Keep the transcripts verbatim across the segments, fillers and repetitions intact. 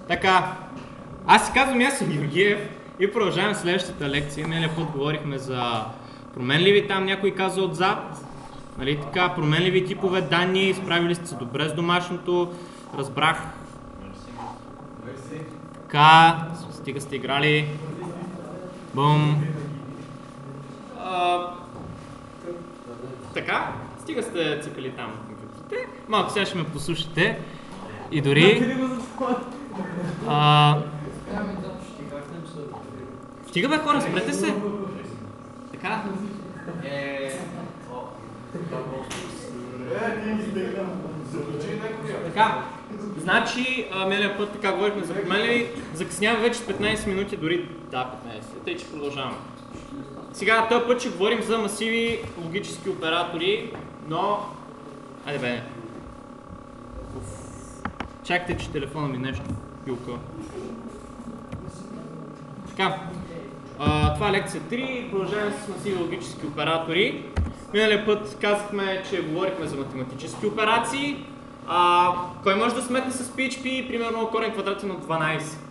Така, аз си казвам Ясо Георгиев и продължаваме следващата лекция. Миналия път говорихме за променливи, там някой каза отзад. Нали така, променливи типове данни, справили сте се добре с домашното, разбрах. Така, стига сте играли. Бум. А, така, стига сте цикали там на компютрите. Малко сега ще ме послушате. И дори... А, стига бе хора, спрете се! Така. Така, значи, миналия път така говорихме за променливи, закъсняваме вече с петнайсет минути, дори да, петнайсет, тъй че продължаваме. Сега, този път ще говорим за масиви логически оператори, но... Айде бе, не. Чакайте, че телефона ми нещо пилка. Така, а, това е лекция три, продължаваме с масиви логически оператори. Миналия път казахме, че говорихме за математически операции. А, кой може да сметне с пи ейч пи, примерно корен квадратен от дванайсет?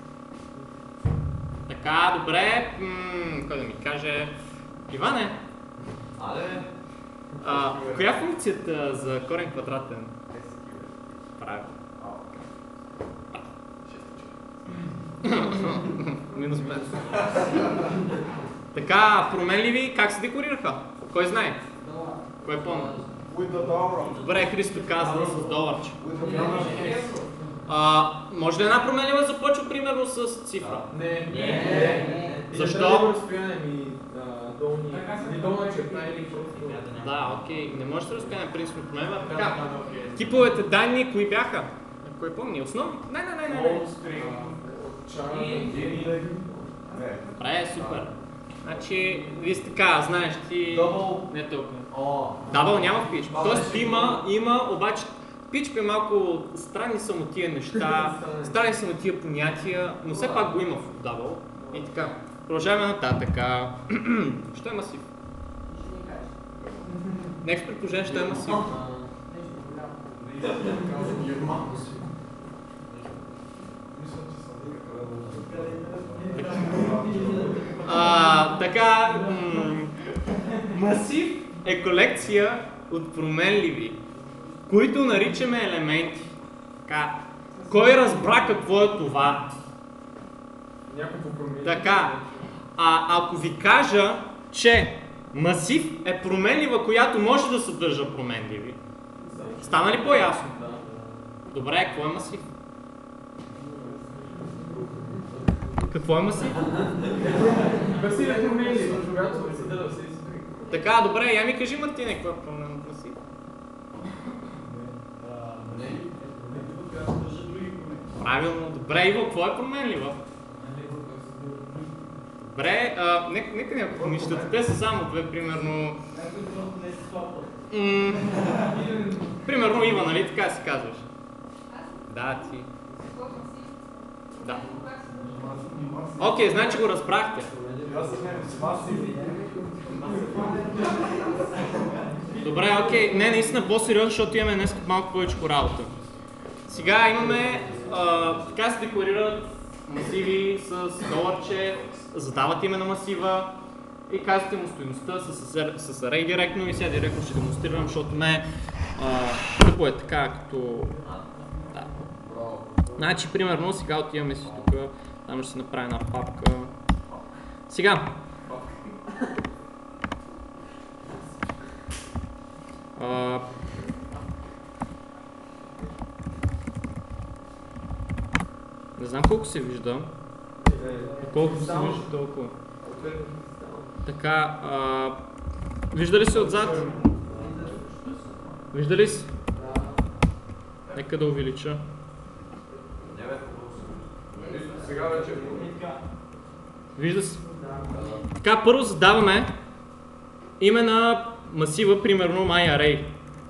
Така, добре. М- кой да ми каже? Иване? Але? А, коя е функцията за корен квадратен? Правилно. Минус пет. Така, променливи, как се декорираха? Кой знае? Кой помни? Добре, Христо казва с доларче. А, може ли една променлива започва примерно с цифра? Не. Не. Защо? Долна черта или Да, окей. Не може да разпяне принципно променлива. Така, типовете данни, кои бяха? Кой помни? Основни? Не, не, не, не, не. Добре, супер. Значи, вие сте така, знаеш ти... Дабъл? Не толкова. Дабъл няма в пи ейч пи. Тоест има, има, обаче пи ейч пи е малко странни са му тия неща, странни са му тия понятия, но все пак го има в дабъл. И така, продължаваме нататък. Що е масив? Нека предположение, що е масив. А, така, масив е колекция от променливи, които наричаме елементи. Така, кой разбра какво е това? Някакво променливо. Така, а ако ви кажа, че масив е променлива, която може да съдържа променливи, стана ли по-ясно? Добре, какво е масив? Какво е масив? Масив е променлива, когато се съдържа се изпри. Така, добре, я ми кажи, Мартине, какво е променлива масив? Правилно, добре, Иво, какво е променлива? Добре, а, нека, нека някакво помислят. Те са само две, примерно... М- примерно Ива, нали така си казваш? Да, ти. Да. Окей, значи го разбрахте. Добре, окей. Не, наистина по-сериозно, защото имаме днес малко повече работа. Сега имаме, а, така се декларират масиви с доларче, задават име на масива и казвате му стойността с, с, с array директно и сега директно ще демонстрирам, защото ме тъпо е така, като... Да. Значи, примерно, сега отиваме си тук, там ще се направи една папка. Сега. А, не знам колко се вижда. Колко се вижда толкова. Така, а, вижда ли се отзад? Вижда ли се? Нека да увелича. Сега вече Вижда се. Така, първо задаваме име на масива, примерно myArray.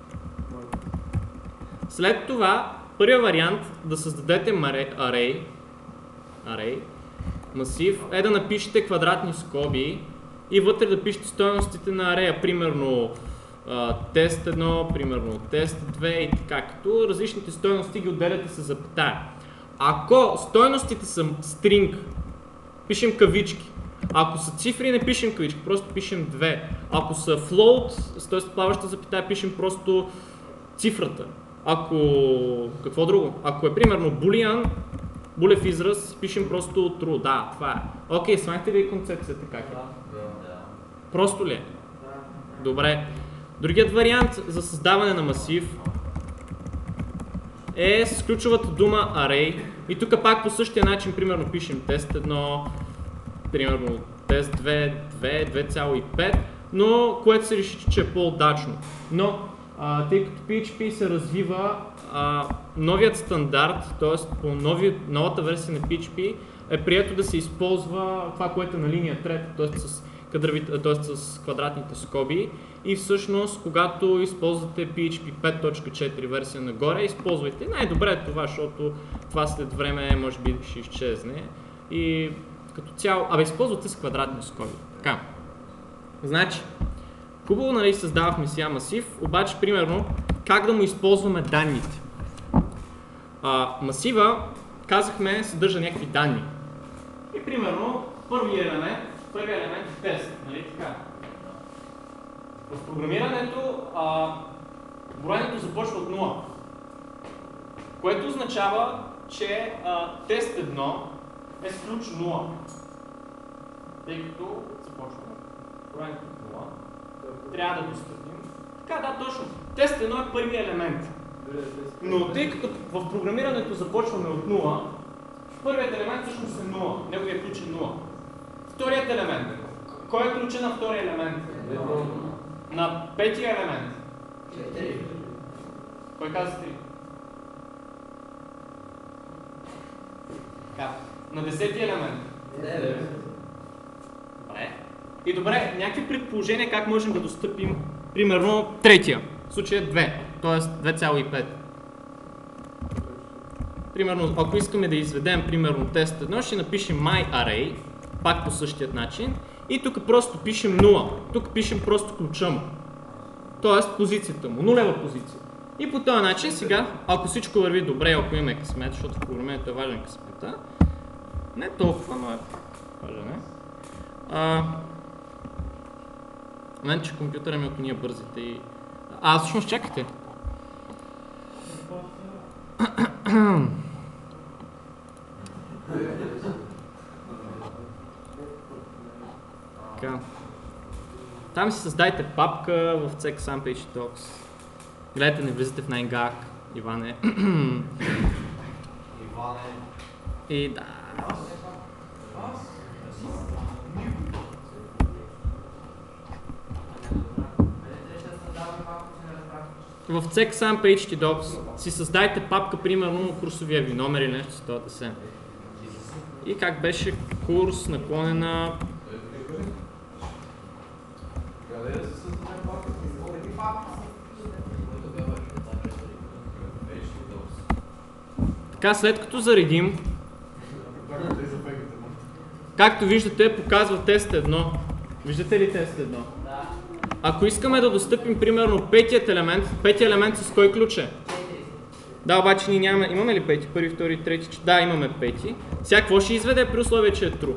След това, първият вариант да създадете array, array, масив, е да напишете квадратни скоби и вътре да пишете стойностите на арея, примерно тест едно, примерно тест две и така, като различните стойности ги отделяте с запетая. ако стойностите са string, пишем кавички. Ако са цифри, не пишем кавички, просто пишем две. Ако са float, т.е. плаваща запитая, пишем просто цифрата. Ако... какво друго? Ако е примерно boolean, булев израз, пишем просто true. Да, това е. Окей, okay, смахте ли концепцията как е? Да. Просто ли е? Добре. Другият вариант за създаване на масив е с ключовата дума array. И тук пак по същия начин, примерно пишем тест едно, примерно тест две, две, две цяло и пет, но което се реши, че е по-удачно. Но а, тъй като пи ейч пи се развива, а, новият стандарт, т.е. по нови, новата версия на пи ейч пи е прието да се използва това, което е на линия трета, т.е. с, т.е. с квадратните скоби. И всъщност, когато използвате пи ейч пи пет точка четири версия нагоре, използвайте. Най-добре е това, защото това след време може би ще изчезне. И като цяло, абе използвате с квадратни скоби. Така. Значи, хубаво, нали, създавахме сега масив, обаче примерно как да му използваме данните. А, масива, казахме, съдържа някакви данни. И примерно, първият елемент, първият елемент е тест, нали така? В програмирането а, броенето започва от нула, което означава, че а, тест едно е с ключ нула, тъй като започваме броенето от нула, трябва да достъпим. Така, да, точно. Тест едно е първият елемент, но тъй като в програмирането започваме от нула, първият елемент всъщност е нула, неговият ключ е нула. Вторият елемент. Кой е ключът на втория елемент? На петия елемент. четири. Кой каза три? Така. На десетия елемент. девет. Добре. И добре, някакви предположения как можем да достъпим, примерно, третия. В случая две, т.е. две цяло и пет. Примерно, ако искаме да изведем, примерно, тест едно, ще напишем myArray, пак по същия начин. И тук просто пишем нула. Тук пишем просто ключа му. Тоест позицията му, нулева позиция. И по този начин сега, ако всичко върви добре, ако имаме късмет, защото в програмирането е важен късмета, не толкова, но е важен, е. А, мен, че компютъра ми от ние бързите и... А, всъщност чакайте. Така. Там си създайте папка в C X A M P H T Docs. Гледайте, не влизате в найнгак, Иване. Иване. И да. В C X A M P H T Docs си създайте папка, примерно курсовия ви номер или нещо с това да се. И как беше курс наклонена... Така, след като заредим, както виждате, показва тест едно. Виждате ли тест едно? Да. Ако искаме да достъпим, примерно, петият елемент, петият елемент с кой ключ е? Да, обаче ние нямаме, имаме ли пети? Първи, втори, трети? Да, имаме пети. Сега какво ще изведе при условие, че е true?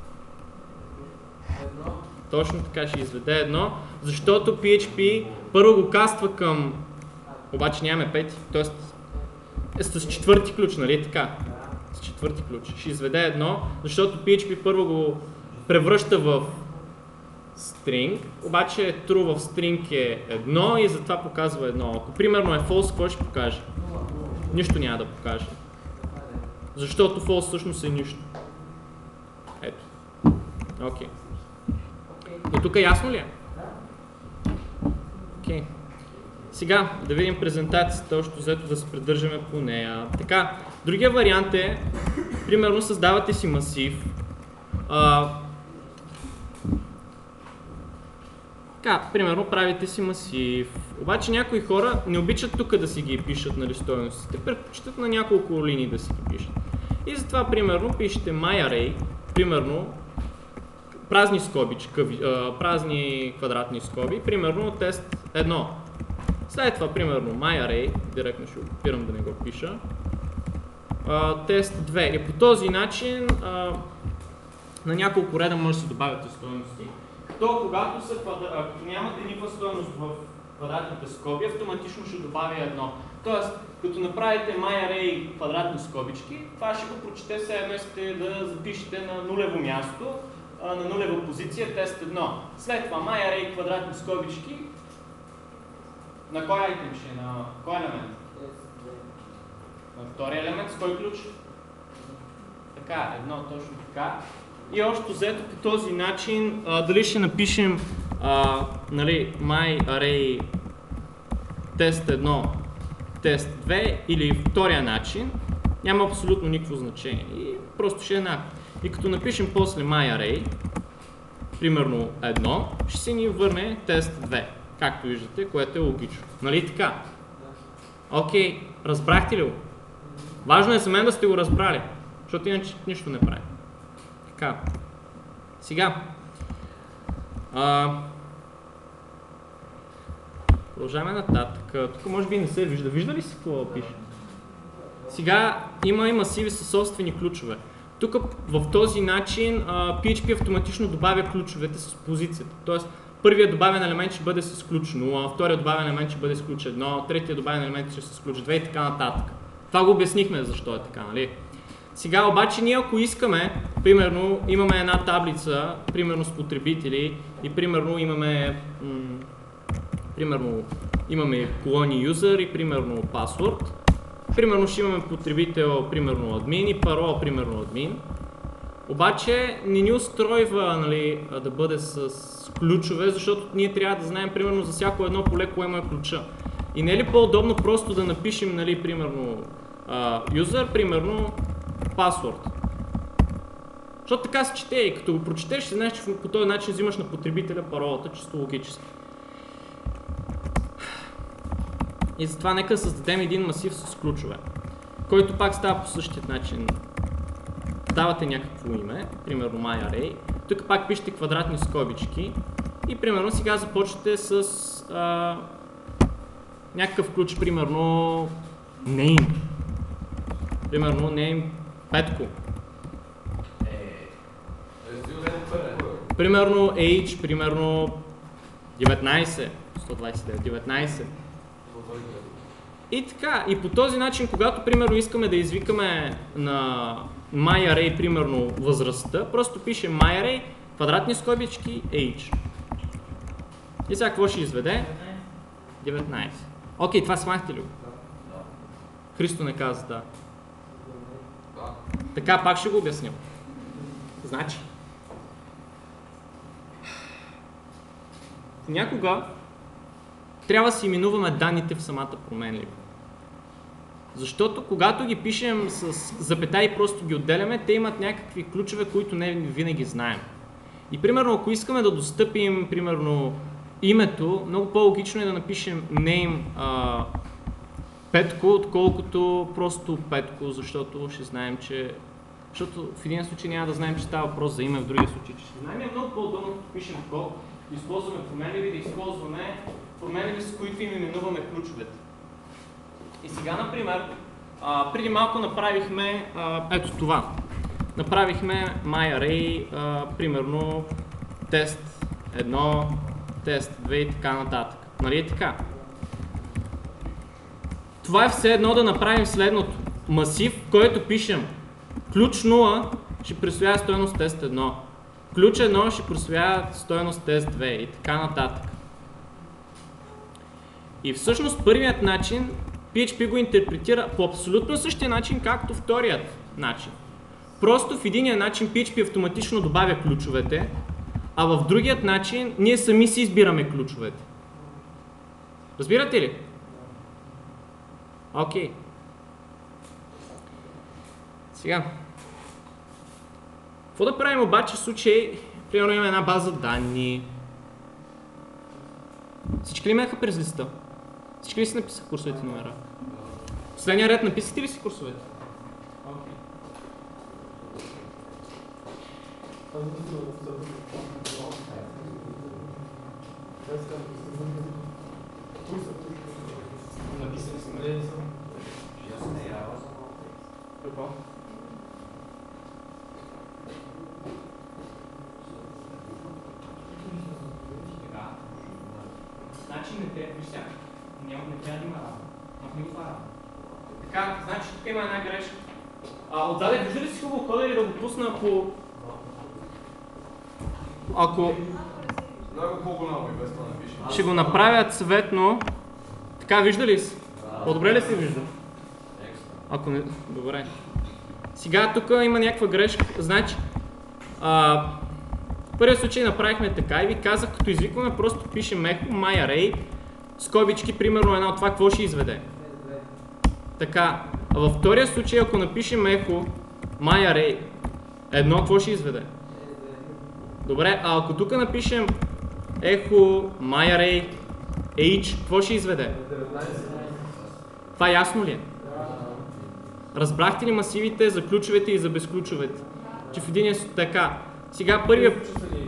Едно. Точно така ще изведе едно, защото пи ейч пи първо го каства към... Обаче нямаме пети, т.е. е с четвърти ключ, нали така? С четвърти ключ. Ще изведе едно, защото пи ейч пи първо го превръща в string, обаче true в string е едно и затова показва едно. Ако примерно е false, какво ще покаже? Нищо няма да покаже. Защото false всъщност е нищо. Ето. Окей. До тук ясно ли е? Окей. Сега да видим презентацията, още взето да се придържаме по нея. Така, другия вариант е, примерно създавате си масив. А, така, примерно правите си масив. Обаче някои хора не обичат тук да си ги пишат, нали, стойностите. Предпочитат на няколко линии да си ги пишат. И затова, примерно, пишете myArray, примерно, празни скоби, празни квадратни скоби, примерно тест едно. След това, примерно, myArray, директно ще го копирам да не го пиша. а, тест две. И по този начин а, на няколко реда може да се добавят стойности. То когато, са, като нямате никаква стойност в квадратните скоби, автоматично ще добавя едно. Тоест, като направите myArray квадратни скобички, това ще го прочете, все едно искате да запишете на нулево място, на нулева позиция тест едно. След това myArray квадратни скобички, на кой айтем ще е? На кой елемент? На втория елемент, с кой ключ? Така, едно точно така. И още взето по този начин, а, дали ще напишем а, нали, myArray тест едно, тест две или втория начин, няма абсолютно никакво значение. И просто ще е еднакво. И като напишем после myArray, примерно едно, ще се ни върне тест две, както виждате, което е логично. Нали така? Окей, разбрахте ли го? Важно е за мен да сте го разбрали, защото иначе нищо не правим. Така. Сега. А, продължаваме нататък. Тук може би не се вижда. Вижда ли се какво пише? Сега има и масиви със собствени ключове. Тук в този начин а, пи ейч пи автоматично добавя ключовете с позицията. Тоест, първият добавен елемент ще бъде с ключ нула, вторият добавен елемент ще бъде с ключ едно, третият добавен елемент ще е с ключ две и така нататък. Това го обяснихме защо е така, нали? Сега обаче ние ако искаме, примерно имаме една таблица, примерно с потребители и примерно имаме, примерно имаме колони user и примерно password. Примерно ще имаме потребител, примерно админ и парола, примерно админ. Обаче не ни устройва, нали, да бъде с ключове, защото ние трябва да знаем примерно за всяко едно поле кое му е ключа. И не е ли по-удобно просто да напишем, нали, примерно uh, user, примерно password. Защото така се чете и като го прочетеш, ще знаеш, че по този начин взимаш на потребителя паролата, чисто логически. И затова нека създадем един масив с ключове, който пак става по същия начин. Давате някакво име, примерно myArray, тук пак пишете квадратни скобички и примерно сега започвате с а, някакъв ключ, примерно name. Примерно name Петко. Примерно age, примерно деветнайсет, сто двайсет и девет, деветнайсет. И така, и по този начин, когато примерно искаме да извикаме на myArray, примерно възрастта, просто пишем myArray, квадратни скобички, age. И сега какво ще изведе? деветнайсет. Окей, това смахте ли го? Христо не каза, да. Така, пак ще го обясним. Значи, някога трябва да си именуваме данните в самата променлива. Защото когато ги пишем с запетаи и просто ги отделяме, те имат някакви ключове, които не винаги знаем. И примерно, ако искаме да достъпим, примерно, името, много по-логично е да напишем name а, Петко, отколкото просто Петко, защото ще знаем, че... Защото в един случай няма да знаем, че става въпрос за име, в другия случай, че ще знаем. Е много по-удобно да пишем код, да използваме променливи, да използваме променливи, с които им именуваме ключовете. И сега, например, а, преди малко направихме а, ето това. Направихме myArray, а, примерно тест едно, тест две и така нататък. Нали е така? Това е все едно да направим следното. Масив, в който пишем ключ нула ще присвоява стойност тест едно, ключ едно ще присвоява стойност тест две и така нататък. И всъщност първият начин пи ейч пи го интерпретира по абсолютно същия начин, както вторият начин. Просто в единия начин пи ейч пи автоматично добавя ключовете, а в другият начин ние сами си избираме ключовете. Разбирате ли? Окей. Okay. Сега. Какво да правим обаче в случай, примерно имаме една база данни. Всички ли минаха през листа? Всички ли си написаха курсовете номера? Последния ред написате ли си курсовете? Окей. Написали си. какво? Значи не трябва, виж сега, няма, не трябва да има равно. Махни го това равно. Така, значи тук има една грешка. А, отзаде, вижда ли си хубаво кода или да го пусна, ако... Ако... Много по-голямо и без това напише. Ще го направя цветно. Така, вижда ли си? По-добре ли се вижда? Ако не... Добре. Сега тук има някаква грешка. Значи... А, в първия случай направихме така и ви казах, като извикваме, просто пишем echo myArray, скобички, примерно едно от това, какво ще изведе. Така, а във втория случай, ако напишем echo myArray, едно, какво ще изведе? Добре, а ако тук напишем echo myArray h, какво ще изведе? Това ясно ли е? Разбрахте ли масивите за ключовете и за безключовете? Че в един е така. Сега първия...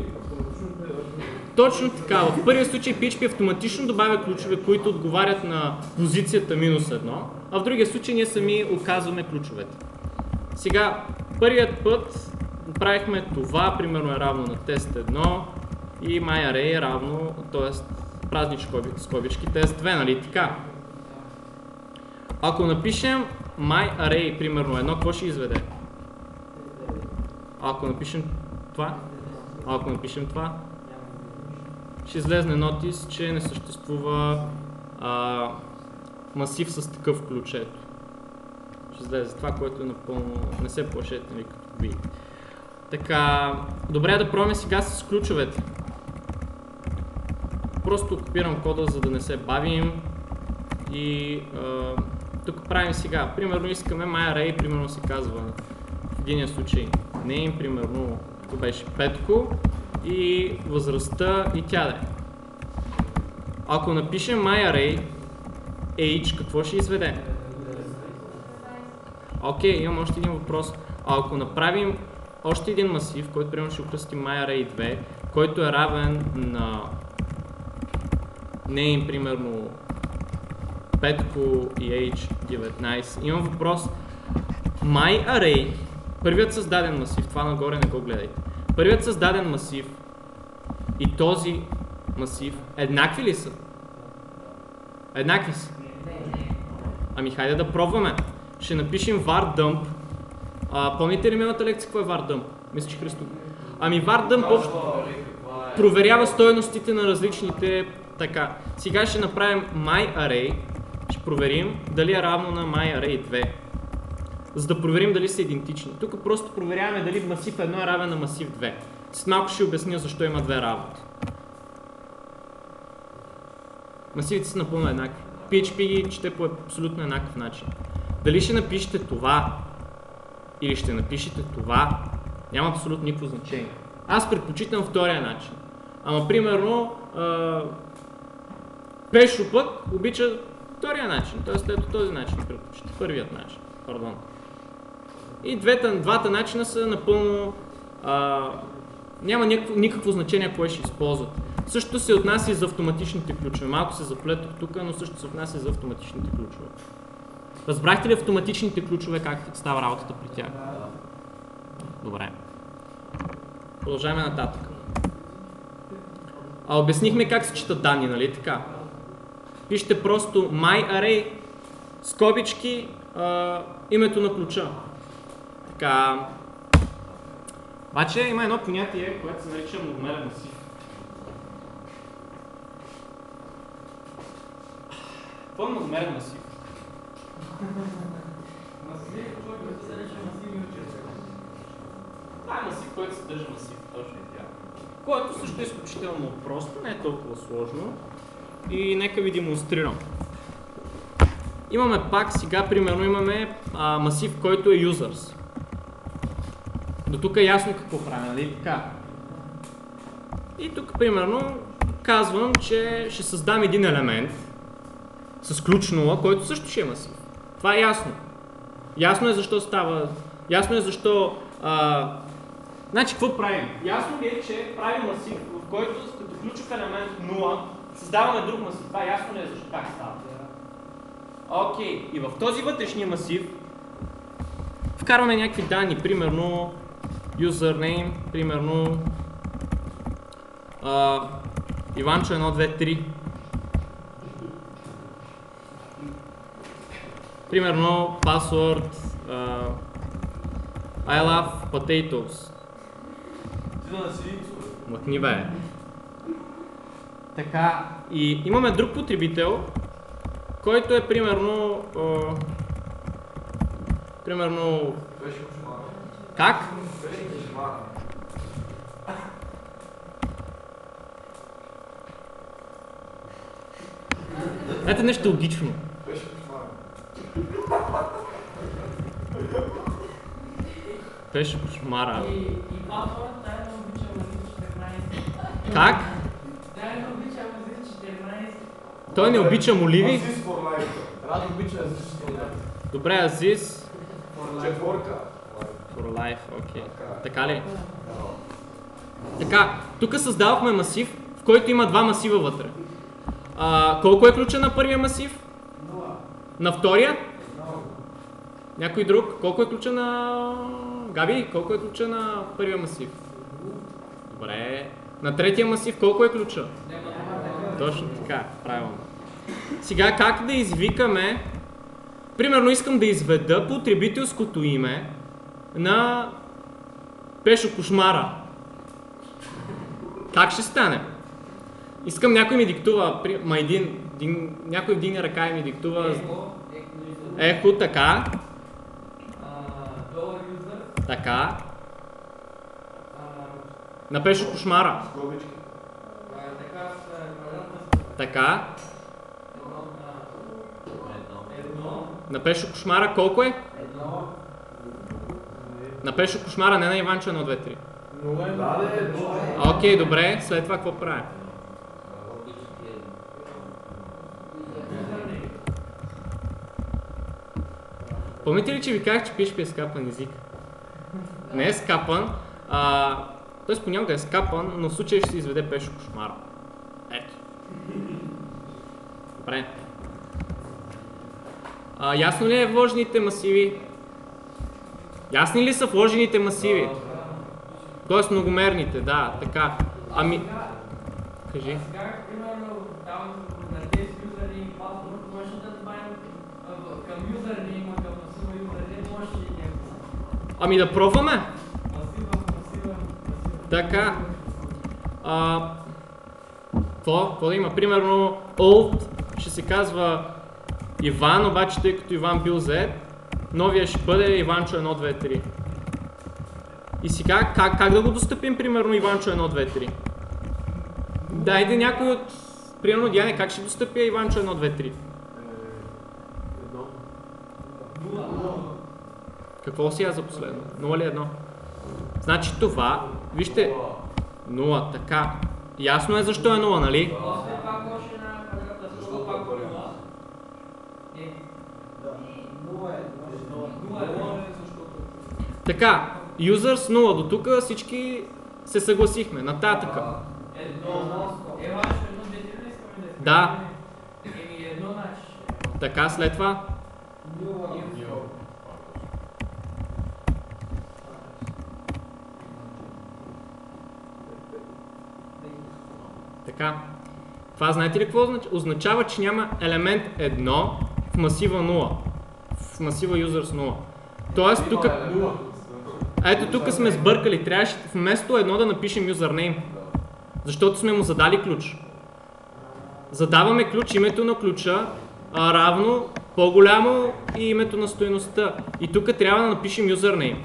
Точно така, в първия случай пи ейч пи автоматично добавя ключове, които отговарят на позицията минус едно, а в другия случай ние сами оказваме ключовете. Сега, първият път правихме това, примерно е равно на тест едно и myArray е равно, т.е. празни скобички, тест две, нали така? Ако напишем myArray, примерно едно, какво ще изведе? Ако напишем това, а ако напишем това, ще излезне нотис, че не съществува а, масив с такъв ключ. Ето. Ще излезе това, което е напълно... Не се плашете, нали, като видите. Така, добре е да пробваме сега с ключовете. Просто копирам кода, за да не се бавим. И а, тук правим сега. Примерно искаме myArray, примерно се казва в единия случай name, примерно тук беше Петко и възрастта и тя да е. Ако напишем myArray age, какво ще изведе? Окей, okay, имам още един въпрос. А ако направим още един масив, който примерно ще окръстим myArray две, който е равен на name, примерно Петко и age деветнайсет. Имам въпрос. myArray, първият създаден масив, това нагоре не го гледайте. Първият създаден масив и този масив еднакви ли са? Еднакви са. Ами хайде да пробваме. Ще напишем var_dump. А, помните ли миналата лекция какво е var_dump? Мисля, че Христо. Ами var_dump общо проверява стойностите на различните така. Сега ще направим myArray. Ще проверим дали е равно на myArray две. За да проверим дали са идентични. Тук просто проверяваме дали масив едно е равен на масив две. След малко ще обясня защо има две работи. Масивите са напълно еднакви. пи ейч пи ги чете по абсолютно еднакъв начин. Дали ще напишете това или ще напишете това, няма абсолютно никакво значение. Аз предпочитам втория начин. Ама примерно а, Пешо пък обича втория начин, т.е. ето този начин предпочита, първият начин, пардон. И двете, двата начина са напълно, а, няма никакво, никакво значение кое ще използват. Същото се отнася и за автоматичните ключове. Малко се заплетох тук, но също се отнася и за автоматичните ключове. Разбрахте ли автоматичните ключове как става работата при тях? Добре. Продължаваме нататък. А обяснихме как се четат данни, нали така? Пишете просто myArray, скобички, а, името на ключа. Така. Обаче има едно понятие, което се нарича многомерен масив. Какво е многомерен масив? Това е масив, който съдържа масив, точно и тя. Което също е изключително просто, не е толкова сложно. И нека ви демонстрирам. Имаме пак, сега примерно имаме а, масив, който е users. До тук е ясно какво правим, нали така? И тук примерно казвам, че ще създам един елемент с ключ нула, който също ще е масив. Това е ясно. Ясно е защо става, ясно е защо... А... Значи какво правим? Ясно ли е, че правим масив, в който като ключов елемент нула създаваме друг масив. Това ясно ли е защо как става? Окей, okay. И в този вътрешния масив вкарваме някакви данни, примерно username, примерно а, Иванчо едно две три. Примерно password uh, I love potatoes. Мъкни бе. Така, и имаме друг потребител, който е примерно... Uh, примерно... Как? Ето нещо логично. Беше кошмара. И, и паспорт, дай да обичам Азис четиринайсет. Как? Дай да обичам Азис четиринайсет. Той не обича моливи? Азис for life. Рад обича Азис for life. Добре, Азис. Четворка. For life, окей. Така ли? Така, тук създавахме масив, в който има два масива вътре. А, колко е ключа на първия масив? На втория? Някой друг? Колко е ключа на... Габи, колко е ключа на първия масив? Добре. На третия масив колко е ключа? Точно така, правилно. Сега как да извикаме... Примерно искам да изведа потребителското име на Пешо Кошмара. Как ще стане? Искам някой ми диктува, ма един, един някой вдигне ръка и ми диктува... Ехо, така. Така. На Пешо Кошмара. Така. На Пешо Кошмара колко е? На Пешо Кошмара, не на Иванчо едно две три. Окей, добре. След това какво правим? Помните ли, че ви казах, че пи ейч пи е скапан език? Не е скапан, а... т.е. понякога е скапан, но в случая ще се изведе Пешо Кошмара. Ето. Добре. А, ясно ли е вложените масиви? Ясни ли са вложените масиви? Тоест многомерните, да, така. Ами... Кажи. Сега, примерно, давам на тези юзерни паспорт, може да добавим към юзернима, към масива юзерни, може ли някакво? Ами да пробваме. Масива, масива, масива. Така. А... Какво? Какво да има? Примерно old ще се казва Иван, обаче тъй като Иван бил зает, новия ще бъде Иванчо едно две три. И сега как, как да го достъпим, примерно Иванчо едно две три? Дайде някой от... Примерно Диане, как ще достъпя Иванчо едно две три? Какво си я за последно? нула ли едно? Значи това, вижте... нула, така. Ясно е защо е нула, нали? После пак може на квадрата, защо пак го нула? Е. нула е нула, защото... Така, users нула, до тук всички се съгласихме, нататъка. Едно, е важно едно, две, три ли искаме да искаме? Да. Еми едно значи. Така, след това. Така. Това знаете ли какво означава? Означава, че няма елемент едно в масива нула. В масива users нула. Тоест тук... Ето тук сме сбъркали. Трябваше вместо едно да напишем username. Защото сме му задали ключ. Задаваме ключ, името на ключа, а, равно, по-голямо и името на стойността. И тук трябва да напишем username.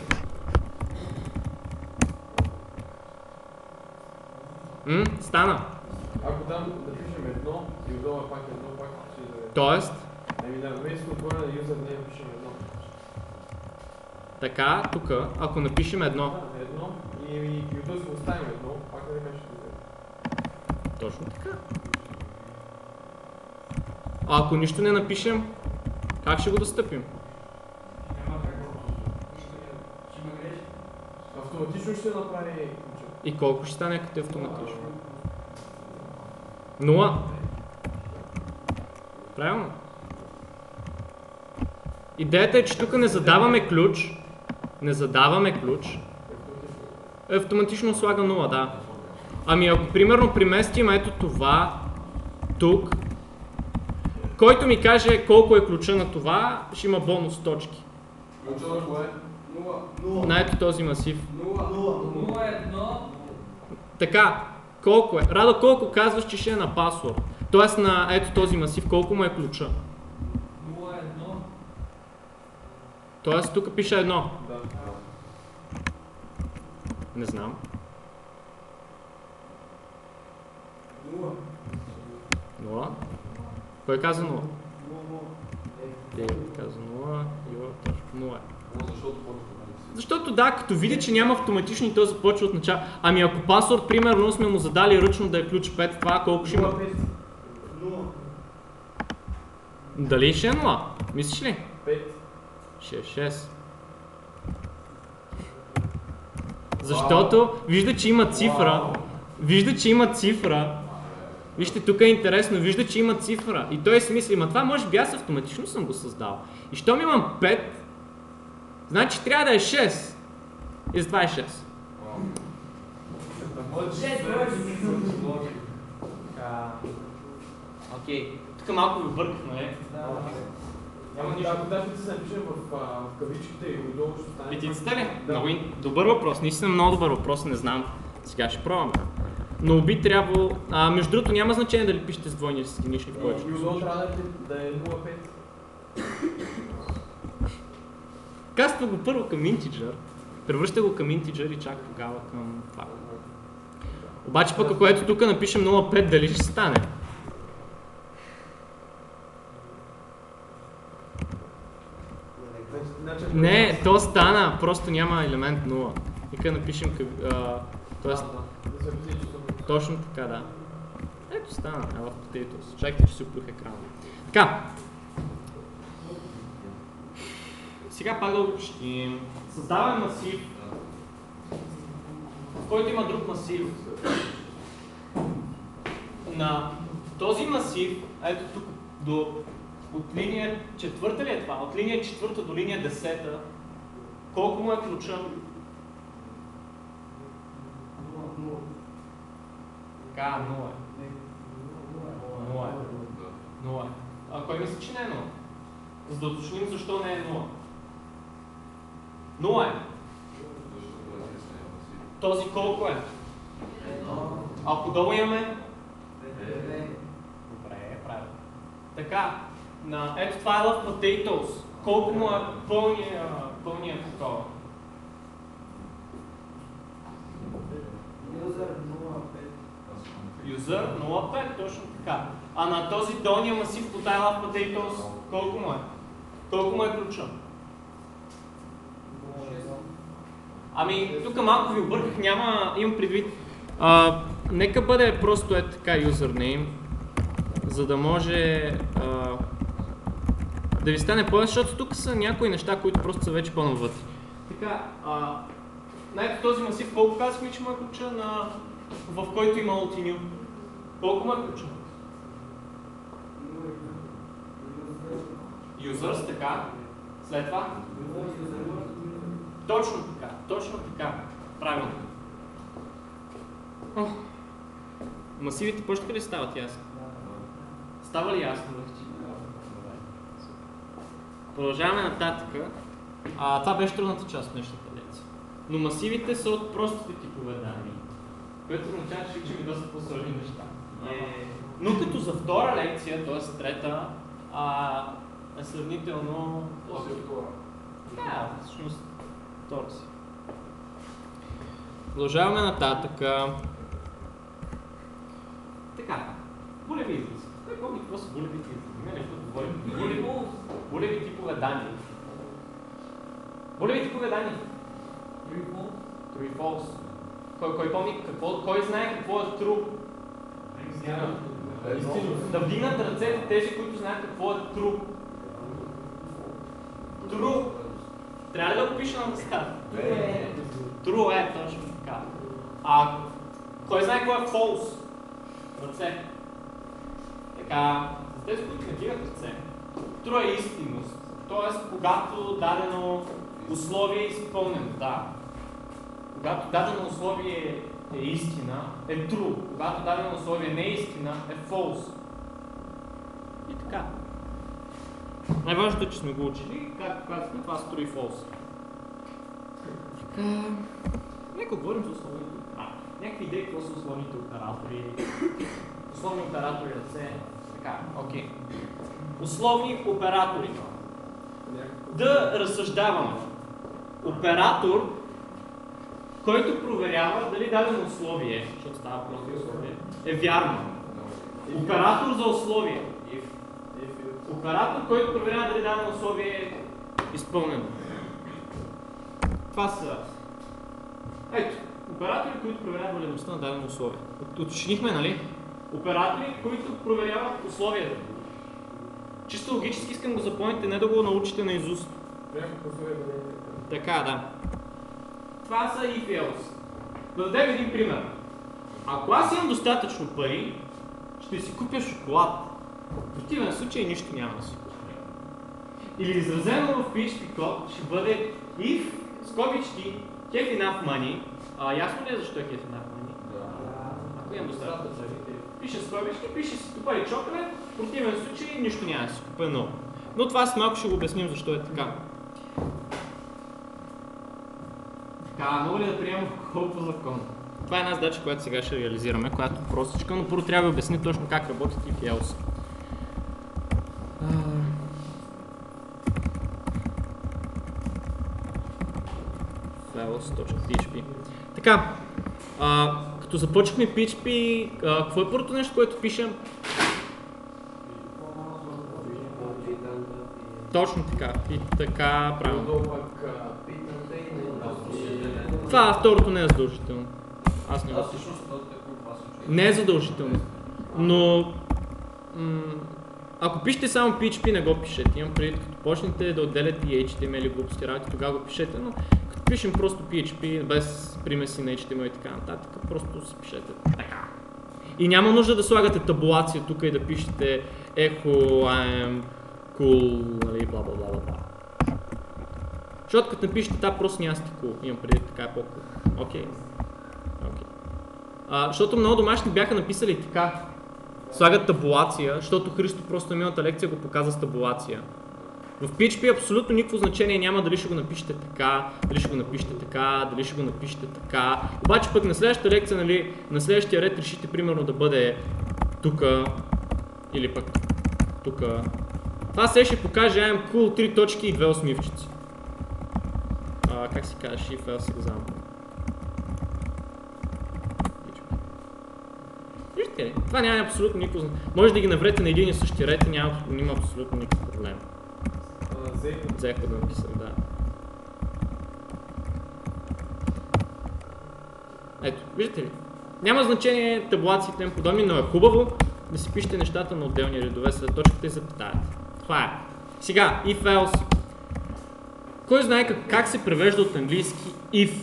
М? Стана. Ако там да пишем едно и отдолу пак едно, пак ще да... Тоест, Еми да, вместо отгоре на юзернейм пишем едно. така, тук, ако напишем едно. Да, едно и, и, и отдолу си го оставим едно, пак да не ще да... Точно така. А ако нищо не напишем, как ще го достъпим? Няма как да ще има грешка. Автоматично ще направи ключа. И колко ще стане като автоматично? Нула. Правилно. Идеята е, че тук не задаваме ключ, не задаваме ключ, автоматично слага нула, да. Ами ако примерно приместим ето това, тук, който ми каже колко е ключа на това, ще има бонус точки. Ключа на кое? Нула. На ето този масив. Нула. Нула. Нула едно. Така, колко е? Радо, колко казваш, че ще е на пасворд? Тоест на ето този масив, колко му е ключа? Нула едно. Тоест тук пише едно. Да. Не знам. Нула. Нула. Кой каза нула? Нула. Дейвид каза нула. Йо, точно нула. Защото почва. Защото да, като види, че няма автоматично и то започва от начало. Ами ако пасворд, примерно, сме му задали ръчно да е ключ пет, това колко ще има? Нула. Дали ще е нула? Мислиш ли? пет. Ще е шест. Защото вижда, че има цифра. Вижда, че има цифра. Вижте, тук е интересно, вижда, че има цифра. И той си мисли, ма това може би аз автоматично съм го създал. И щом имам пет, значи трябва да е шест. И затова е шест. Шест, Окей. Тук малко ви обърках, нали? Няма нищо. Ако тази се напишем в, а, в кавичките и отдолу ще стане. Петицата ли? Да. Много ин- добър въпрос, наистина много добър въпрос, не знам. Сега ще пробваме. Но би трябвало... А, между другото няма значение дали пишете с двойни или с единични в повечето И отдолу случаи. трябва да е- да е нула цяло пет. Каства го първо към интиджър, превръща го към интиджър и чак тогава към това. Обаче пък ако ето тук напишем нула цяло пет, дали ще стане? Значи, Не, то стана, просто няма елемент нула. Нека напишем къв- а, тоест, Да се обясни, че съм- точно така, да. Ето стана, ела в Potatoes. Чакайте, че си оплюх екрана. Така. Сега пак да обобщим. Създаваме масив, в който има друг масив. На този масив, ето тук, до, от линия четвърта ли е това? От линия четвърта до линия десета, колко му е ключа? Така, нула е. Нула е. Нула е. А кой мисли, че не е нула? За да уточним защо не е нула. Нула е. Този колко е? Ако долу имаме? Добре, правилно. Така, на, ето това е Love Potatoes. Колко му е пълния, пълния такова? Юзър нула цяло пет, точно така. А на този долния масив по тая Love Potatoes, колко му е? Колко му е ключа? Ами, тук малко ви обърках, няма, имам предвид. А, нека бъде просто е така username, за да може а, да ви стане по-лесно, защото тук са някои неща, които просто са вече по-навътре. Така, а, на ето този масив, колко казахме, че му е ключа, на, в който има Ultinew? Колко му е ключа? Users, така. След това? Точно така, точно така. Правилно. О, масивите почнаха ли стават ясни? Става ли ясно вече? Продължаваме нататък. А, това беше трудната част от днешната лекция. Но масивите са от простите типове данни, което означава, че ще ми доста по-сложни неща. Но като за втора лекция, т.е. трета, а, е сравнително... Да, всъщност втора си. Продължаваме нататък. Така, булеви изрази. Кой помни какво са булеви изрази? Не, не, какво говорим? Булеви, булеви типове данни. Булеви типове данни. True и false. Кой, кой помни какво, кой знае какво е true? Да вдигнат ръцете тези, които знаят какво е true. True. Трябва ли да го пиша на дъската? True е, точно така. А кой знае какво е false? Ръце. Така, за тези, които не дигат ръце, true е истинност. Тоест, когато дадено условие е изпълнено, да. Когато дадено условие е истина, е true. Когато дадено условие не е истина, е false. И така. Най-важното е, че сме го учили, както казахме, това са true и false. Така... Нека говорим за условните. А, някакви идеи, какво са условните оператори. Условни оператори ръце. Така, окей. Условни оператори. Да разсъждаваме. Оператор, който проверява дали дадено условие, защото става просто условие, е вярно. Оператор за условие. Оператор, който проверява дали дадено условие е изпълнено. Това са... Ето, оператори, които проверяват валидността на дадено условие. Уточнихме, нали? Оператори, които проверяват условията. Чисто логически искам да запомните, не да го научите на изуст. Така, да. Това са if else. Да дадем един пример. Ако аз имам достатъчно пари, ще си купя шоколад. В противен случай нищо няма да си купя. Или изразено в пи ейч пи код ще бъде if, скобички, have enough money. А, ясно ли е защо е have enough money? Ако имам достатъчно пари, пише скобички, пише си тупа и чоколад, в противен случай нищо няма да си купя много. Но това с малко ще го обясним защо е така. Така, мога ли да приемам алкохол по закон? Това е една задача, която сега ще реализираме, която е простичка, но първо трябва да обясни точно как работят if else. else.php. Така, а, като започнахме пи ейч пи, а, какво е първото нещо, което пишем? Точно така, и така правилно. Това второто не е задължително. Аз не го пиша. Не е задължително. Но ако пишете само пи ейч пи, не го пишете. Имам предвид, като почнете да отделяте и ейч ти ем ел и глупости работи, тогава го пишете, но като пишем просто пи ейч пи, без примеси на ейч ти ем ел и така нататък, просто си пишете така. И няма нужда да слагате табулация тук и да пишете echo, I'm cool, нали, бла бла бла бла. Защото като напишете това, просто няма сте cool. Имам предвид, така е по-cool. Окей. Окей. Защото много домашни бяха написали така. Слагат табулация, защото Христо просто на миналата лекция го показа с табулация. В пи ейч пи абсолютно никакво значение няма дали ще го напишете така, дали ще го напишете така, дали ще го напишете така. Обаче пък на следващата лекция, нали, на следващия ред решите примерно да бъде тука или пък тука. Това се ще покаже I'm cool, три точки и две осмивчици. А, как се казва? If else example. Виждате ли? Това няма абсолютно никакво значение. Може да ги наврете на един и същия ред и няма, няма абсолютно никакъв проблем. Взех да написах, да. Ето, виждате ли? Няма значение таблациите им подобни, но е хубаво да си пишете нещата на отделни редове след точката и запетаята. Това е. Сега, if else. Кой знае как, как се превежда от английски if?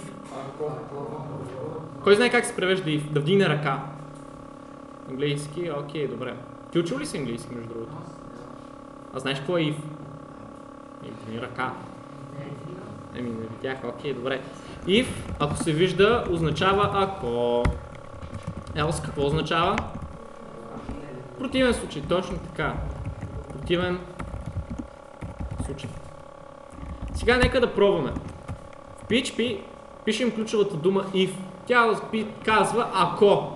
Кой знае как се превежда if? Да вдигне ръка. Английски, окей, добре. Ти учил ли си английски, между другото? А знаеш какво е if? Вдигни ръка. Еми, не видях, окей, добре. If, ако се вижда, означава ако. Else какво означава? Противен случай, точно така. Противен случай. Сега нека да пробваме. В пи ейч пи пишем ключовата дума if. Тя казва ако.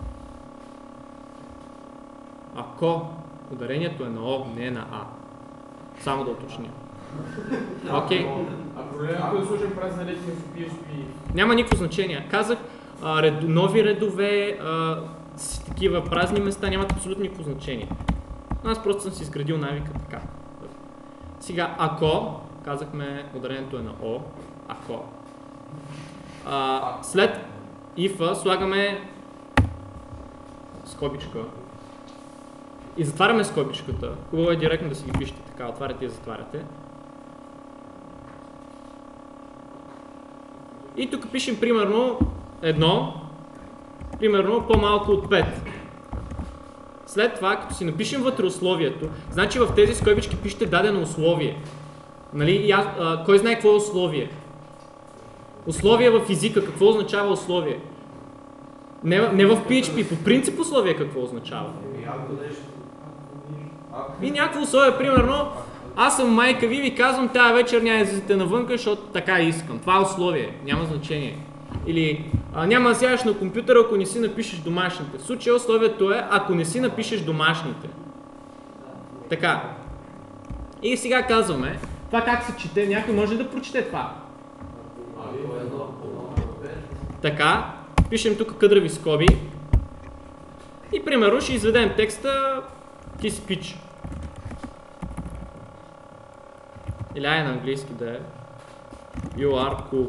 Ако ударението е на О, не е на А. Само да уточня. Окей. А проблемът е да сложим празна лекция в пи ейч пи? Няма никакво значение. Казах, а, ред, нови редове, а, с такива празни места нямат абсолютно никакво значение. Аз просто съм си изградил навика така. Сега, ако, казахме, ударението е на О, ако. А, след if слагаме скобичка и затваряме скобичката. Хубаво е директно да си ги пишете така, отваряте и затваряте. И тук пишем примерно едно, примерно по-малко от пет. След това, като си напишем вътре условието, значи в тези скобички пишете дадено условие. Нали, и аз, а, кой знае какво е условие? Условие в езика, какво означава условие? Не, не в пи ейч пи, по принцип условие какво означава? И някакво условие, примерно, аз съм майка ви и ви казвам, тази вечер няма излизате навънка, защото така искам. Това е условие, няма значение. Или а, няма да сядаш на компютъра, ако не си напишеш домашните. В случая условието е, ако не си напишеш домашните. Така. И сега казваме, това как се чете, някой може ли да прочете това? Така, пишем тук къдрави скоби и примерно ще изведем текста ти си пич. Или ай на английски да е You are cool.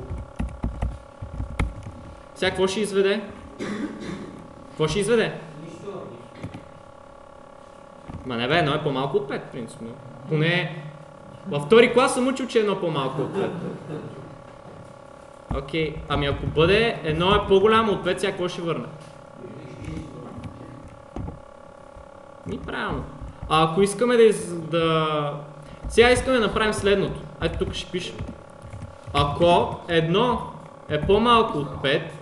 Сега какво ще изведе? Какво ще изведе? Ма не бе, едно е по-малко от пет, принципно. Поне във втори клас съм учил, че е едно по-малко от пет. Окей, okay. Ами ако бъде едно е по-голямо от пет, сега какво ще върне? Ми правилно. А ако искаме да, из... да... Сега искаме да направим следното. Ето тук ще пишем. Ако едно е по-малко от пет,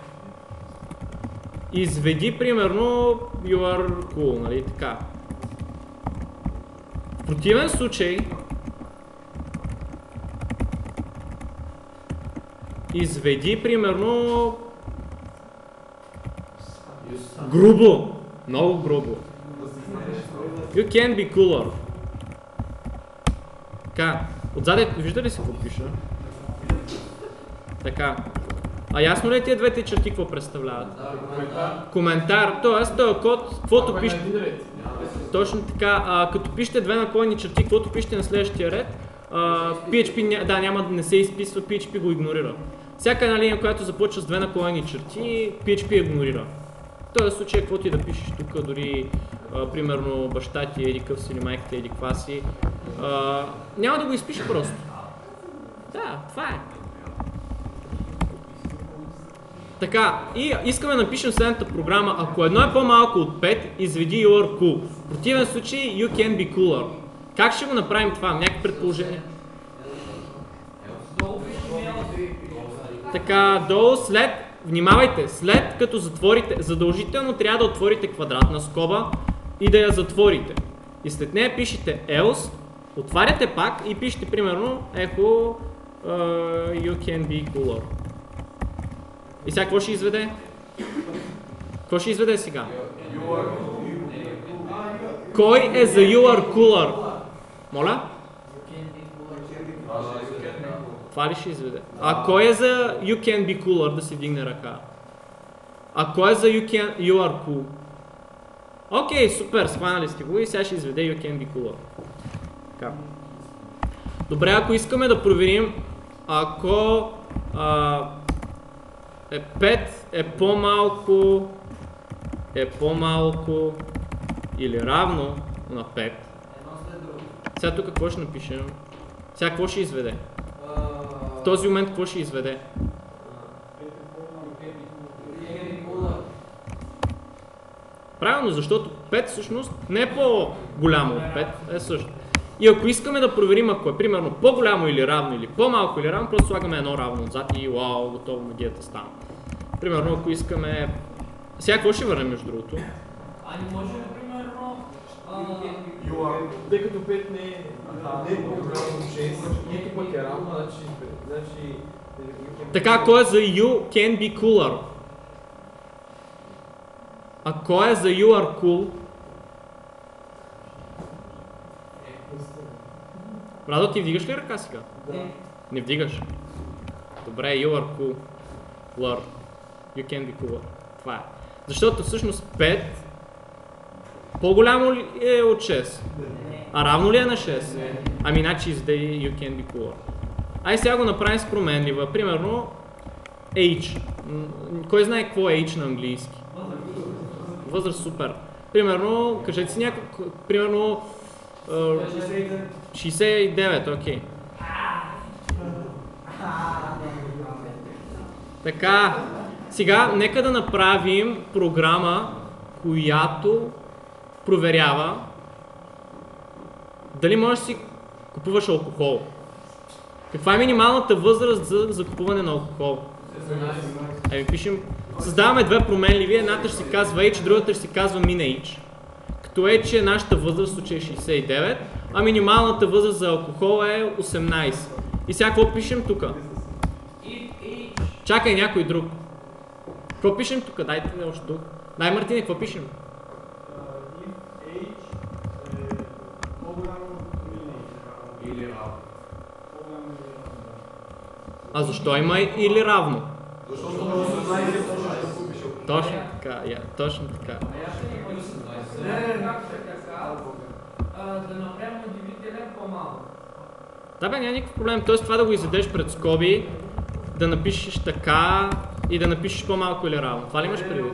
изведи примерно You are cool, нали така. В противен случай изведи примерно грубо, много грубо. You can be cooler. Така, отзаде, вижда ли се какво пиша? Така. А ясно ли е тия двете черти какво представляват? Коментар, т.е. този код, каквото пише. Точно така, а, като пишете две наклонни черти, каквото пишете на следващия ред, а, пи ейч пи да, няма да не се изписва, пи ейч пи го игнорира. Всяка една линия, която започва с две наклонни черти, пи ейч пи игнорира. В този случай, каквото и да пишеш тук, дори а, примерно баща ти еди къв си или майката еди каква си, а, няма да го изпише просто. Да, това е. Така, и искаме да напишем следната програма, ако едно е по-малко от пет, изведи You are cool. В противен случай You can be cooler. Как ще го направим това? Някакви предположения? Така, долу след, внимавайте, след като затворите, задължително трябва да отворите квадратна скоба и да я затворите. И след нея пишете else, отваряте пак и пишете примерно echo uh, You can be cooler. И сега какво ще изведе? Какво ще изведе сега? Кой е за You are cooler? Моля? Това ли ще изведе? А кой е за You can be cooler? Да си вдигне ръка. А кой е за You, can, you are cool? Окей, okay, супер, схванали сте го и сега ще изведе You can be cooler. Така. Добре, ако искаме да проверим, ако а, е пет е по-малко е по-малко или равно на пет. Сега тук какво ще напишем? Сега какво ще изведе? В този момент какво ще изведе? Правилно, защото пет всъщност не е по-голямо от пет, е също. И ако искаме да проверим ако е примерно по-голямо или равно или по-малко или равно, просто слагаме едно равно отзад и вау, готово магията стана. Примерно ако искаме... Сега какво ще върнем между другото? Ами може ли примерно... Тъй като пет не е по-голямо от шест, нито пък е равно, значи... Така, кой е за You can be cooler? А кой е за You are cool? Радо, ти вдигаш ли ръка сега? Да. Не вдигаш? Добре, You are cool. Lur. You can be cooler. Това е. Защото всъщност пет по-голямо ли е от шест? А равно ли е на шест? Ами иначе издаде You can be cooler. Ай сега го направим с променлива. Примерно Age. Кой знае какво е Age на английски? Възраст, супер. Примерно, кажете си някакво, примерно шейсет и девет, окей. Така, сега нека да направим програма, която проверява дали можеш да си купуваш алкохол. Каква е минималната възраст за закупуване на алкохол? Ами пишем, създаваме две променливи, едната ще се казва Age, другата ще се казва Min Age. Като Age е нашата възраст, в случай е шейсет и девет, а минималната възраст за алкохол е осемнайсет. И сега какво пишем тук? Чакай някой друг. Какво пишем тук? Дайте ми още тук. Дай, Мартине, какво пишем? А защо има или равно? Точно така, я, точно така. Да направим удивителен по-малко. Да бе, няма никакъв проблем. Тоест това да го изведеш пред скоби, да напишеш така и да напишеш по-малко или равно. Това ли имаш предвид?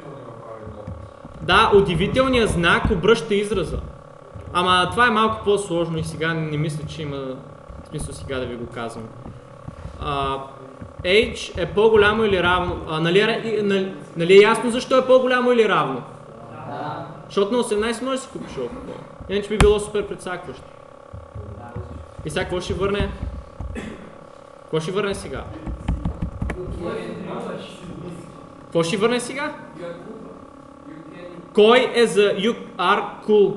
Да, удивителният знак обръща израза. Ама това е малко по-сложно и сега не мисля, че има смисъл сега да ви го казвам. Uh, Age е по-голямо или равно? А, нали, е, нали, нали е ясно защо е по-голямо или равно? Да. Защото на осемнайсет може да си купиш алкохол. Иначе би било супер прецакващо. И сега какво ще върне? Какво ще върне сега? Какво ще върне сега? Кой е за You are cool?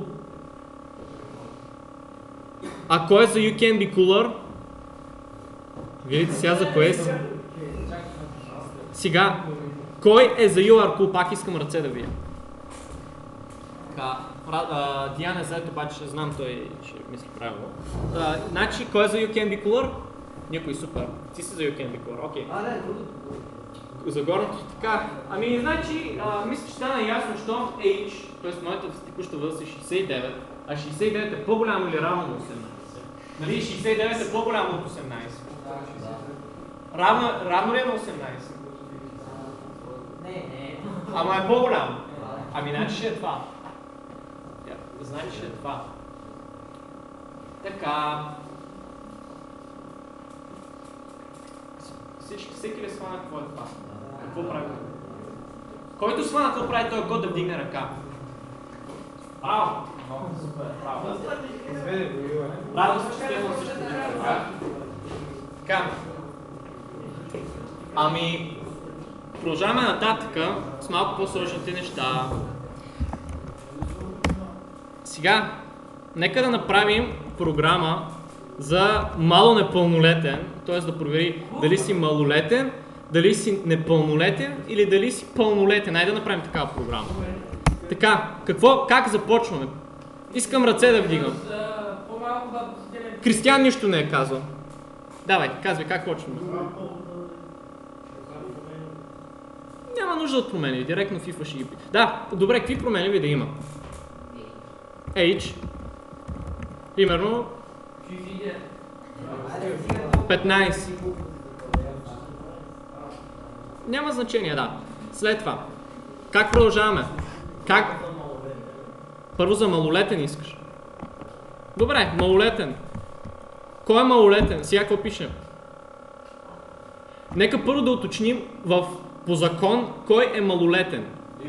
А кой е за You can be cooler? Видите сега за кое си? Сега, кой е за You are cool? Пак искам ръце да видя. Така, Диана е заед, обаче знам той ще мисли правилно. А, значи, кой е за You can be cooler? Никой, супер. Ти си за You can be cooler, окей. Okay. За горното така. Ами, значи, а, мисля, че стана ясно, що Age, т.е. моята текуща възраст е шейсет и девет, а шейсет и девет е по-голямо или равно на осемнайсет. Нали, шейсет и девет е по-голямо от осемнайсет. Равно, равно ли е на осемнайсет? Не, не. Ама е по-голямо. Ами значи ще е това. Значи ще е това. Така. Всички, всеки ли свана какво е това? Какво прави? Който свана какво прави, той е год да вдигне ръка. Браво! Супер, браво. Радвам се, че сте имал също така. Така. Ами, продължаваме нататък с малко по-сложните неща. Сега, нека да направим програма за мало непълнолетен, т.е. да провери дали си малолетен, дали си непълнолетен или дали си пълнолетен. Айде да направим такава програма. Така, какво, как започваме? Искам ръце да вдигам. Кристиян нищо не е казал. Давай, казвай как почваме. Няма нужда от промени, директно FIFA ще ги пи. Да, добре, какви промени да има? Age. Примерно петнайсет. Няма значение, да. След това. Как продължаваме? Как? Първо за малолетен искаш. Добре, малолетен. Кой е малолетен? Сега какво пишем? Нека първо да уточним в, по закон кой е малолетен.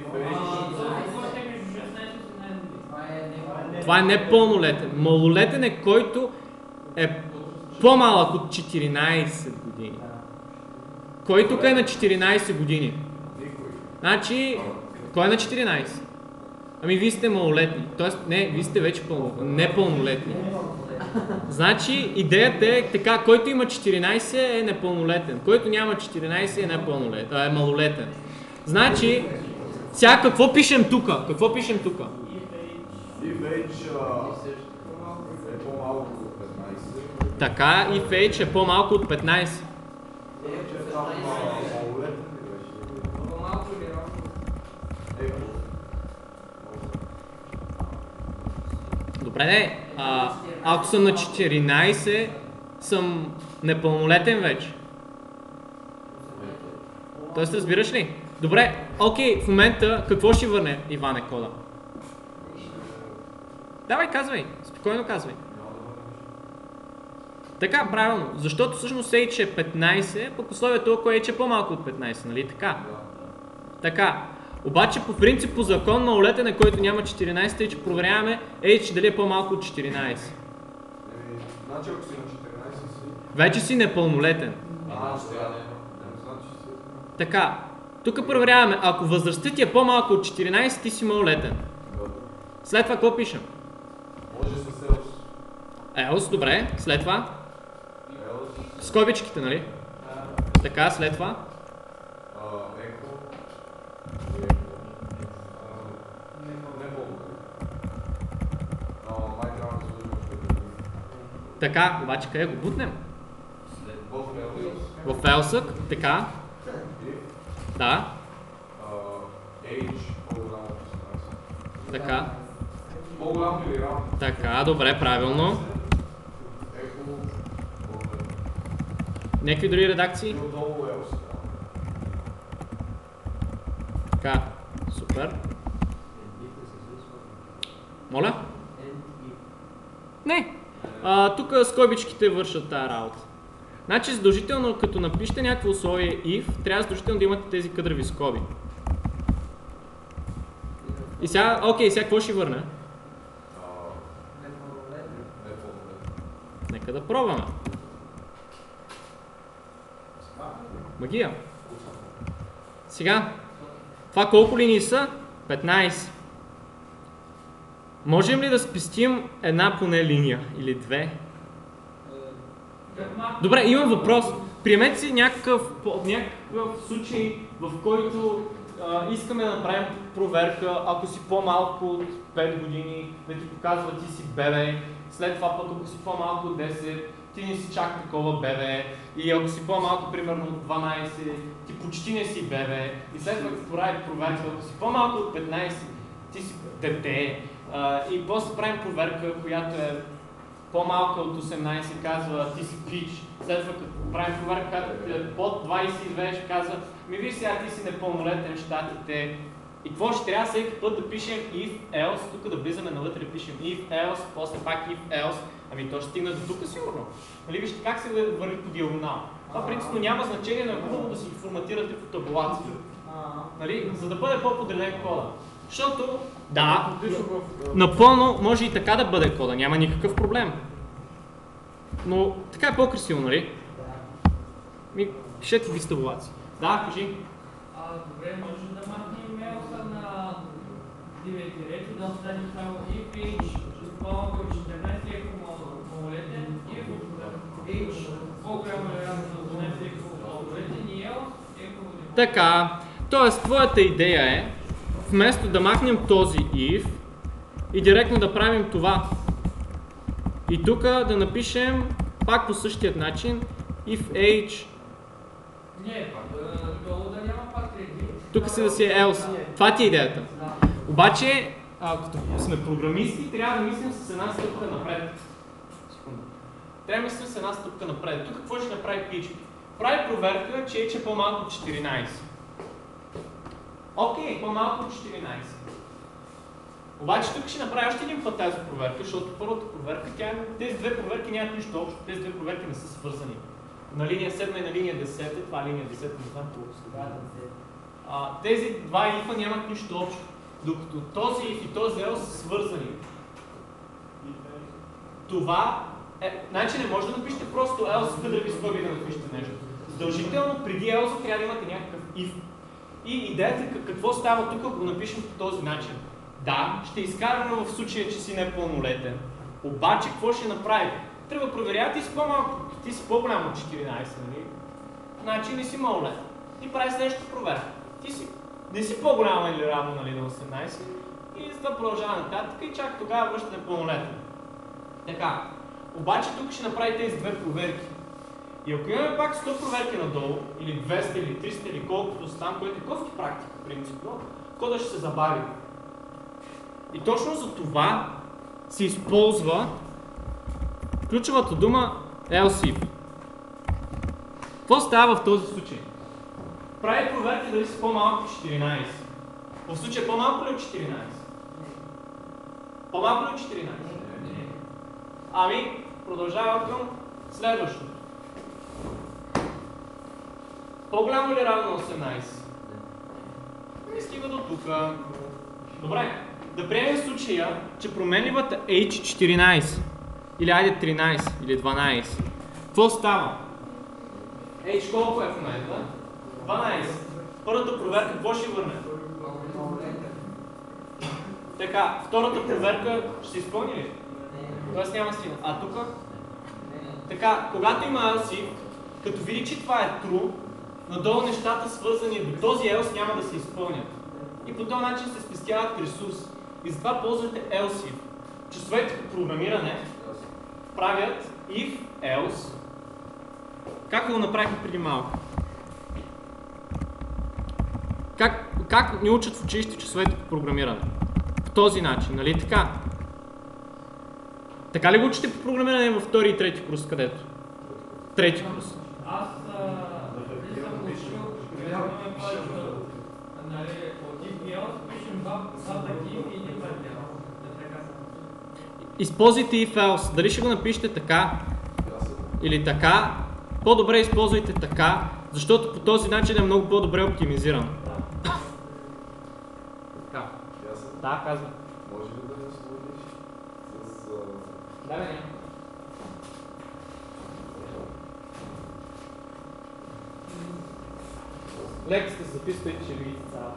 Това е непълнолетен. Малолетен е който е по-малък от четиринайсет години. Кой тук е на четиринайсет години? Значи, кой е на четиринайсет? Ами вие сте малолетни. Тоест, не, вие сте вече пълно, непълнолетни. Значи, идеята е така, който има четиринайсет е непълнолетен. Който няма четиринайсет е непълнолетен, е малолетен. Значи, сега какво пишем тук? Какво пишем тук? If Age е по-малко от петнайсет. Така, if Age е по-малко от петнайсет. Добре, не. А, ако съм на четиринайсет, съм непълнолетен вече. Тоест, разбираш ли? Добре, окей, в момента какво ще върне Иване кода? Давай, казвай, спокойно казвай. Така, правилно, защото всъщност Age е петнайсет, пък условието ако Age е по-малко от петнайсет, нали така? Така, обаче по принцип, по закон малолетен е, който няма четиринайсет, тъй че проверяваме Age дали е по-малко от четиринайсет. Значи ако си на четиринайсет си... Вече си непълнолетен. А, ще я не. Значи си. Така, тук проверяваме, ако възрастта ти е по-малко от четиринайсет, ти си малолетен. След това какво пишем? Може с елс. Елс, добре. След това? Елс. Скобичките, нали? Така, след това? А, еко. И еко. А, Не мога. А, май трябва да се дадем. Така, обаче къде го бутнем? В елс. В елсък, така. Да, H по-голямо от осемнайсет. така. По-голямо или равно? Така, добре, правилно. Еко. Някакви други редакции? И отдолу елс. Така, супер. Моля? Не. А, тук скобичките вършат тази работа. Значи задължително, като напишете някакво условие if, трябва задължително да имате тези къдрави скоби. И сега, окей, сега какво ще върна? Нека да пробваме. Магия. Сега, това колко линии са? петнайсет. Можем ли да спестим една поне линия или две? Добре, имам въпрос. Приемете си някакъв, някакъв случай, в който а, искаме да направим проверка, ако си по-малко от пет години, да ти показва ти си бебе, след това пък ако си по-малко от десет, ти не си чак такова бебе, и ако си по-малко, примерно от дванайсет, ти почти не си бебе, и след това ти прави проверка, ако си по-малко от петнайсет, ти си дете, а, и после правим проверка, която е по-малка от осемнайсет, казва ти си пич, след това като правим проверка, която е под двайсет и две, ще казва ми виж сега ти си непълнолетен в щатите. И какво ще трябва всеки път да пишем if else, тук да влизаме навътре да пишем if else, после пак if else, ами то ще стигне до тук сигурно. Нали вижте как се върви по диагонал. Това принципно няма значение, но е хубаво да си ги форматирате по табулация. Нали? За да бъде по-подреден кода. Защото, да, напълно може и така да бъде кода, няма никакъв проблем. Но така е по-красиво, нали? Ми, пишете ги с табулация. Да, кажи. А, добре, може да махнем елса на дивите речи, да оставим само if h по-малко от четиринайсет е малолетен, if h по-голямо или равно на осемнайсет е малолетен и else е малолетен. Така, т.е. твоята идея е, вместо да махнем този if и директно да правим това. И тук да напишем пак по същия начин if h. Не, долу да няма пак трети. Тук си да си е else. Това ти е идеята. Обаче, а, като сме програмисти, трябва да мислим с една стъпка напред. Трябва да мислим с една стъпка напред. Тук какво ще направи пич? Прави проверка, че е по-малко от четиринайсет. Окей, по-малко от четиринайсет. Обаче тук ще направя още един път тази проверка, защото първата проверка, тя, тези две проверки нямат нищо общо, тези две проверки не са свързани. На линия седма и на линия десета, това е линия десета, не знам колко се а, тези два if-а нямат нищо общо, докато този if и този else са свързани. Това е, значи не може да напишете просто else къдрави скоби да напишете нещо. Задължително преди else трябва да имате някакъв if. И идеята е какво става тук, ако го напишем по този начин. Да, ще изкарваме в случая, че си непълнолетен. Обаче, какво ще направим? Трябва да проверява, ти си по-малко, ти си по-голям от четиринайсет, нали? Значи не си малолетен. И прави следващата проверка. Ти си, не си по-голяма или равно, нали, на осемнайсет. И за да продължава нататък и чак тогава връща непълнолетен. Така. Обаче тук ще направи тези две проверки. И ако имаме пак сто проверки надолу, или двеста, или триста, или колкото са там, което е кофти практика, принципно, кода ще се забави. И точно за това се използва ключовата дума else if. Какво става в този случай? Прави проверка дали си по-малко от четиринайсет. В случая по-малко ли от четиринайсет? По-малко ли от четиринайсет? Ами, продължава към следващото. По-голямо ли равно на осемнайсет? Не стига до тук. Добре, да приемем случая, че променливата h четиринайсет, или айде тринайсет, или дванайсет, Какво става? H колко е в момента? дванайсет. Първата проверка какво ще върне? Така, втората проверка ще се изпълни ли? Тоест няма стигна. А тук? Така, когато има else, като види, че това е true, надолу нещата свързани до този else няма да се изпълнят. И по този начин се спестяват ресурс. И затова ползвате else. Часовете по програмиране правят if, else, как го направихме преди малко. Как, как ни учат в училище часовете по програмиране? По този начин, нали така? Така ли го учите по програмиране във втори и трети курс, където? Трети курс. Аз не съм учил, програмираме повече нали, от if и else, пишем два такива и един предел. Използвайте if else. Дали ще го напишете така или така, по-добре използвайте така, защото по този начин е много по-добре оптимизиран. Така. Да, казвам. Може ли да не сводиш с... Да, бе, няма. Лекцията се записва и ще видите цялата.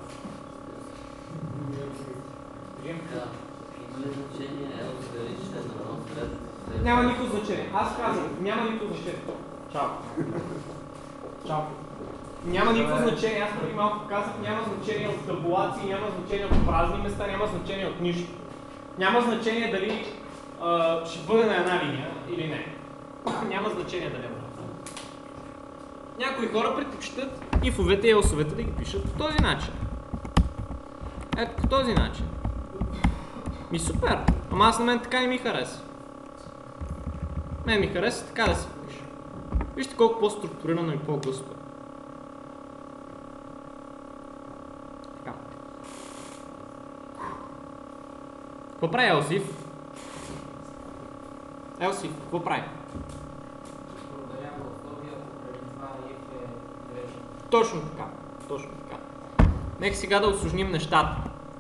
Има ли значение else дали ще е на едно след? Няма никакво значение. Аз казвам, няма никакво значение. Чао. Чао. Няма никакво значение. Аз преди малко казах, няма значение от табулации, няма значение от празни места, няма значение от нищо. Няма значение дали а, ще бъде на една линия или не. Няма значение дали е на. Някои хора предпочитат ифовете и елсовете да ги пишат по този начин. Ето по този начин. Ми супер, ама аз на мен така не ми хареса. Мен ми хареса така да се пише. Вижте колко по-структурирано и по-гъсто. Така. Какво прави else if? Else if, какво прави? Точно така, точно така. Нека сега да усложним нещата.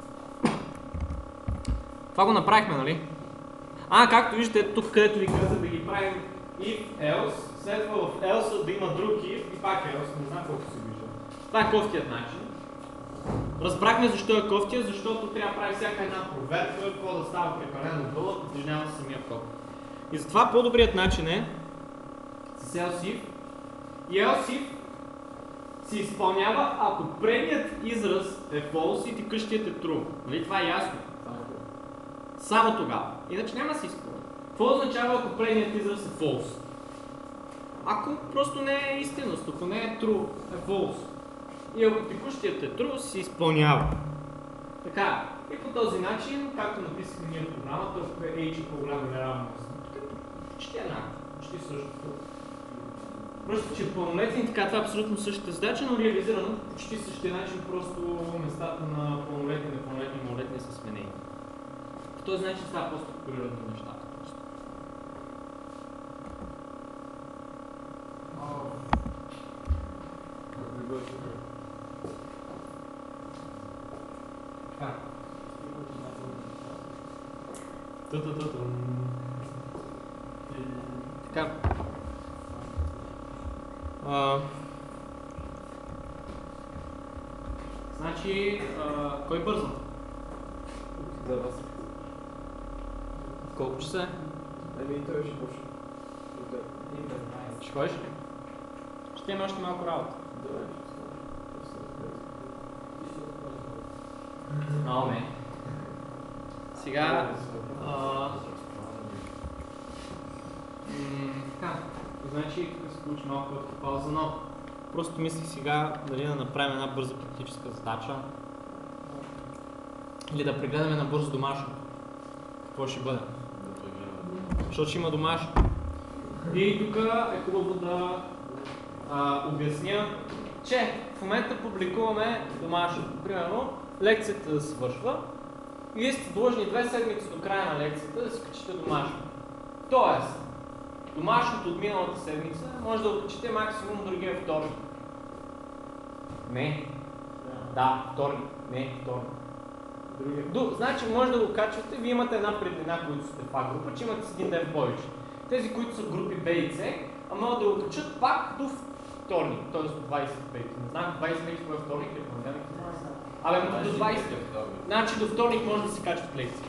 Това го направихме, нали? А, както виждате, тук където ви казах да ги правим if, else, следва в else да има друг if и пак else, не знам колко се вижда. Това е кофтият начин. Разбрахме защо е кофтия, защото трябва да прави всяка една проверка, кода става прекалено дълъг, утежнява самия код. И затова по-добрият начин е с else if. И else if се изпълнява, ако предният израз е false и текущият е true. Нали? Това е ясно. Само тогава. Иначе няма да се изпълня. Какво означава, ако предният израз е false? Ако просто не е истинност, ако не е true, е false. И ако текущият е true, се изпълнява. Така. И по този начин, както написахме ние в програмата, ако е h и по-голямо или равно, почти еднакво, почти същото. Просто, че пълнолетни, така това е абсолютно същата задача, но реализирано по почти същия начин, просто местата на пълнолетни, непълнолетни и малолетни са сменени. По този начин става по-структурирано нещата. Просто. Така. Така. А, значи, а, кой бърза? За вас. Колко часа е? Еми, той ще почне. Ще ходиш ли? Ще имаме още малко работа. Много ме. Сега... А, така. Значи, тук се получи малко кратка пауза, но просто мислих сега дали да направим една бърза практическа задача или да прегледаме на бързо домашно. Какво ще бъде? Защото ще има домашно. И тук е хубаво да а, обясня, че в момента публикуваме домашно. Примерно, лекцията свършва и вие сте длъжни две седмици до края на лекцията да си качите домашно. Тоест, домашното от миналата седмица може да го качите максимум другия вторник. Не. Да, вторник. Не, вторник. Другия. До, значи може да го качвате, вие имате една преднина, които сте в А група, че имате с един ден повече. Тези, които са в групи Б и С, а могат да го качат пак до вторник, т.е. до двадесет и пети. Не знам, двадесет и пети кога е вторник или понеделник. Абе, до двадесети. Значи до вторник може да се качват лекции.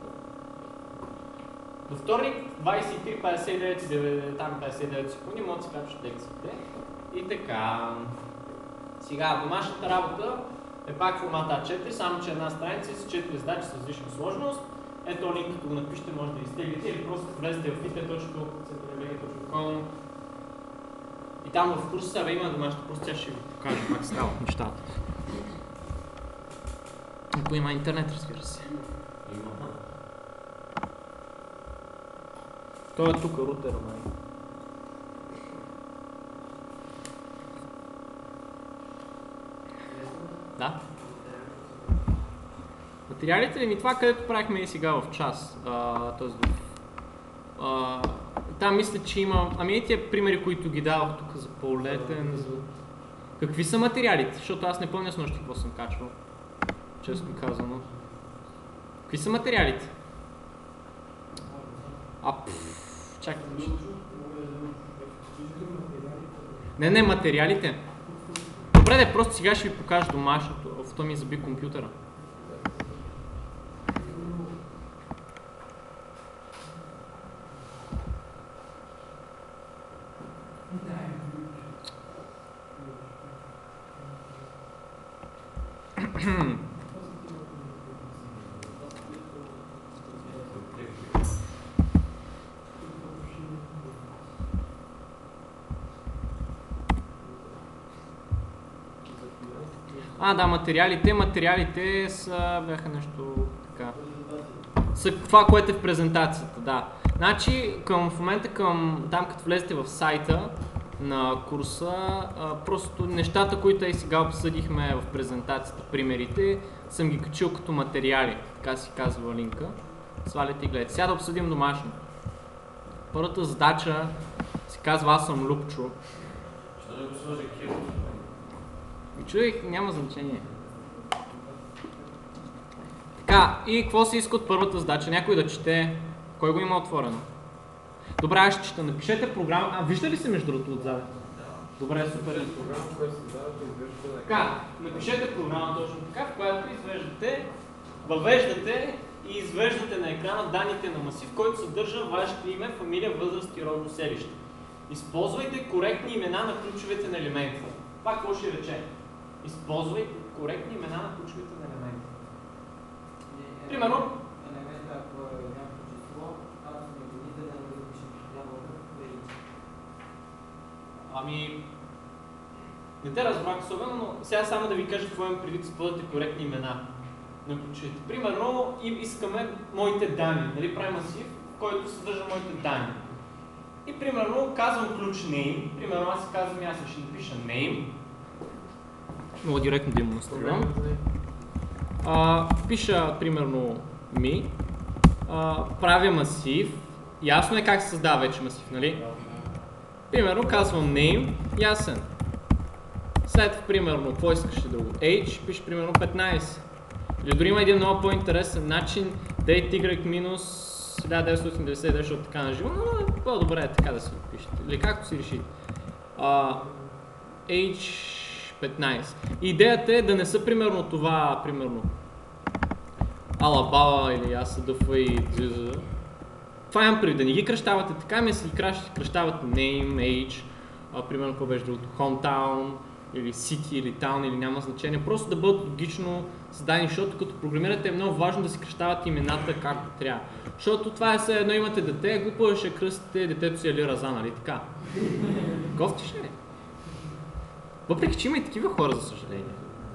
До вторник, двадесет и три, петдесет и девет, там петдесет и девет секунди могат да се качват лекциите. И така. Сега, домашната работа е пак формата А четири, само че една страница с четири задачи с различна сложност. Ето линк, като го напишете, може да изтеглите или просто влезете в ай ти точка си ти ви точка ком и там в курса сега има домашната курс, тя ще ви покажа как стават нещата. Ако има интернет, разбира се. Той е тук, рутера, май. Да. Материалите ли ми това, където правихме и сега в час, т.е. в... Там мисля, че има... Ами и тия примери, които ги давах тук за пълнолетен, за... Какви са материалите? Защото аз не помня с нощи какво съм качвал. Честно казано. Какви са материалите? А, пфф, чакай. Не, не, материалите. Добре, де, просто сега ще ви покажа домашното. В това ми заби компютъра. А, да, материалите. Материалите са, бяха нещо така. Са това, което е в презентацията, да. Значи, към, в момента към, там като влезете в сайта на курса, а, просто нещата, които и сега обсъдихме в презентацията, примерите, съм ги качил като материали, така си казва линка. Сваляте и гледате. Сега да обсъдим домашно. Първата задача се казва Аз съм Любчо. Що да го сложи Киро? И чуих, няма значение. Така, и какво се иска от първата задача? Някой да чете. Кой го има отворено? Добре, аз ще чета. Напишете програма. А, вижда ли се между другото отзаде? Добре, супер. Програма, която се дава да извеждате на Така, напишете програма точно така, в която извеждате, въвеждате и извеждате на екрана данните на масив, който съдържа вашето име, фамилия, възраст и родно селище. Използвайте коректни имена на ключовете на елементи. Това какво ще рече? Използвайте коректни имена на ключовете на елементи. Примерно, елемента, ако е някакво число, аз не го видя да го запишем, трябва да видим. ами... Не те разбрах особено, но сега само да ви кажа какво имам преди да използвате коректни имена на ключовете. Примерно, и искаме моите данни, нали, правим масив, в който съдържа моите данни. И примерно казвам ключ name, примерно аз казвам, аз ще напиша name. Мога директно да им настроям. Пиша примерно ми, а, правя масив, ясно е как се създава вече масив, нали? Примерно казвам name, ясен. След примерно, какво искаш друго? Age, пише примерно петнайсет. Или дори има един много по-интересен начин, date y минус хиляда деветстотин деветдесет и девет, защото така на живо, но по-добре е така да си пишете. Или както си решите. Uh, age петнайсет. Идеята е да не са примерно това, примерно Алабала или Ас Д Ф и Дзз. Това имам преди, да не ги кръщавате така, ами си ги кръщавате name, age, а, примерно какво беше другото, hometown, или city, или town, или няма значение. Просто да бъдат логично зададени, защото като програмирате е много важно да си кръщавате имената както трябва. Защото това е все едно имате дете, глупо е ще кръстите детето си Али Раза, нали така? Гофтиш ли? Въпреки че има и такива хора, за съжаление.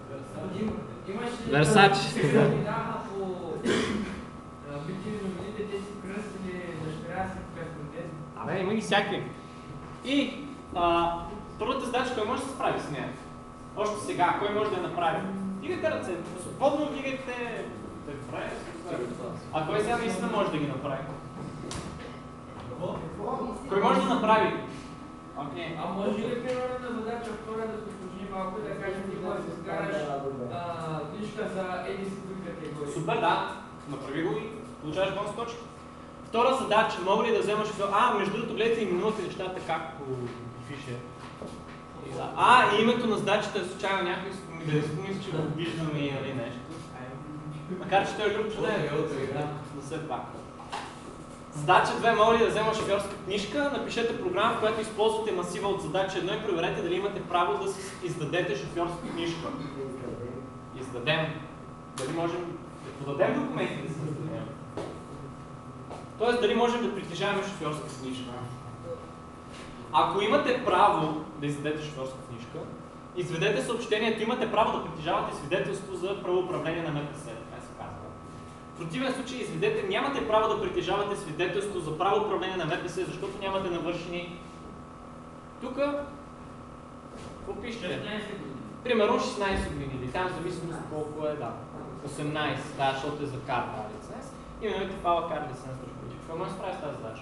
Версачи. Бяха по битиви новините, те си кръстили дъщеря си персонтез. Абе, има ги всякакви. И а, първата задача, кой може да се справи с нея? Още сега, кой може да я направи? Дигайте ръце, свободно вдигайте да ги прави. А кой сега наистина може да ги направи? Кой може да направи? Okay. А може ли примерно на задача втора да се уточни малко и да кажем, ти може да изкараш книжка за еди си друг категория? Супер, да. Направи го и получаваш бонус точки. Втора задача, мога ли да взема шофьор? А, между другото, гледайте именувате нещата както пише. А, и името на задачата е случайно някой, да не си помисли, че го виждаме и нали нещо. Макар че той е друг човек, но все пак. Задача две, мога ли да взема шофьорска книжка? Напишете програма, в която използвате масива от задача едно и проверете дали имате право да си издадете шофьорска книжка. Издадем. Дали можем да подадем документи да си издадем? Тоест дали можем да притежаваме шофьорска книжка. Ако имате право да издадете шофьорска книжка, изведете съобщението, имате право да притежавате свидетелство за правоуправление на МПС. Така се казва. В противен случай изведете, нямате право да притежавате свидетелство за правоуправление на МПС, защото нямате навършени. Тук, какво пише? Примерно шестнайсет години, или там зависимост колко е, да. осемнайсет, да, защото е за кар лиценз. И имаме фала кар лиценз. Какво може да справи с тази задача?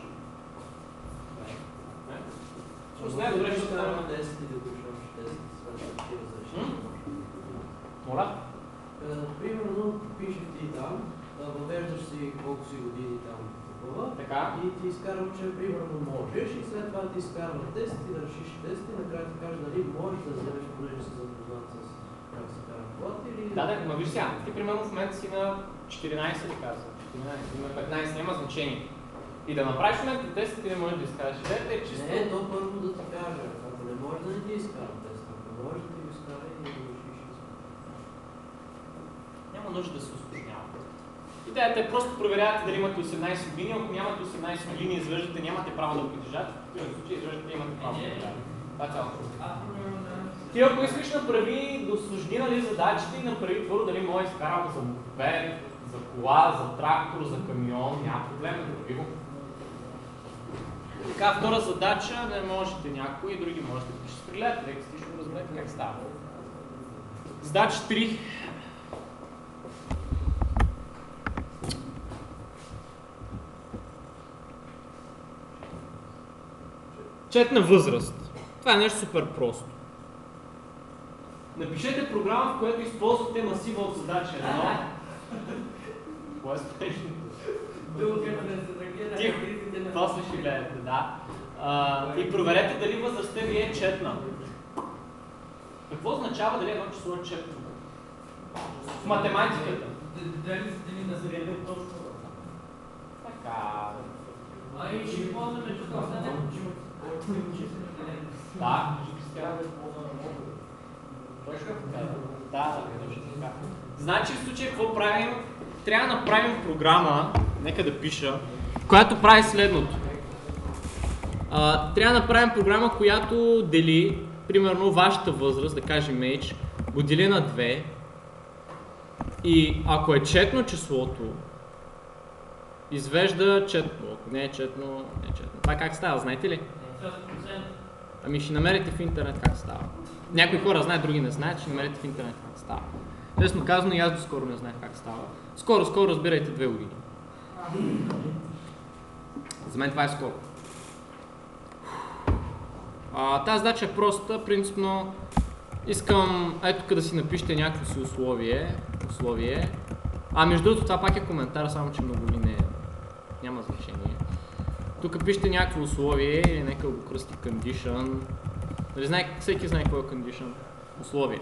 Всъщност не е добре, защото трябва десет и да душаш десет, свършат такива за решение. Моля? Примерно, пише ти там, въвеждаш си колко си години там такова, Така. и ти изкарва, че примерно можеш, и след това ти изкарва тест, ти да решиш тест и накрая ти кажеш дали можеш да вземеш, понеже си запознат с как се кара колата или... Да, да, ма виж сега, ти примерно в момента си на четиринайсет ли казвам? четиринайсет, на петнайсет, няма значение. И да направиш в момента тест, ти не можеш да изкараш. Идеята е чисто... Не, то първо да ти кажа, ако не можеш да не ти изкара тест, ако можеш да ти го изкара и да го решиш. Няма нужда да се усложнява. Идеята е просто проверявате дали имате осемнайсет години, ако нямате осемнайсет години и извеждате, нямате право да притежавате, в този случай извеждате, имате право да притежавате. Това е цялото. Ти ако искаш направи, да усложни нали, задачите и направи първо дали може да изкарам за мопед, за кола, за трактор, за камион, няма проблем да прави го. Така, втора задача, не можете някой и други можете да ще стрелят, лекси ще го разберете как става. Задача три. Четна възраст. Това е нещо супер просто. Напишете програма, в която използвате масива от задача едно. Кое е спешното? Тихо, после ще гледате, да. А, и проверете дали възрастта ви е четна. Какво означава дали едно число е четно? В математиката. Дали дали на средно точно? Така. А и ще ползваме числата, не? Да. Точно така. Да, точно така. Значи в случая какво правим? Трябва да направим програма, нека да пиша, която прави следното. А, трябва да направим програма, която дели, примерно, вашата възраст, да кажем age, го дели на две. И ако е четно числото, извежда четно. Ако не е четно, не е четно. Това как става, знаете ли? Ами ще намерите в интернет как става. Някои хора знаят, други не знаят, ще намерите в интернет как става. Честно казано, и аз доскоро не знаех как става. Скоро, скоро разбирайте две години. За мен това е скоро. А, тази задача е проста, принципно искам, ето тук да си напишете някакво си условие, условие. А между другото това пак е коментар, само че много ли не е, няма значение. Тук пишете някакво условие или нека го кръсти condition. Нали, знае, всеки знае какво е condition. Условие.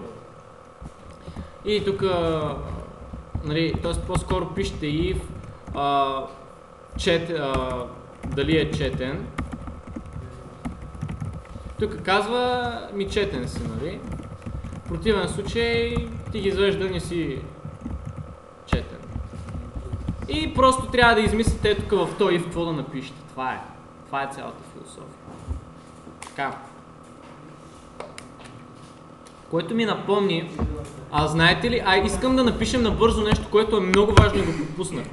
И тук, нали, т.е. по-скоро пишете if а, чет, а, дали е четен. Тук казва ми четен си, нали? В противен случай ти ги извежда не си четен. И просто трябва да измислите тук в този if какво да напишете. Това е. Това е цялата философия. Така. Което ми напомни, а знаете ли, а искам да напишем набързо нещо, което е много важно и го пропуснах.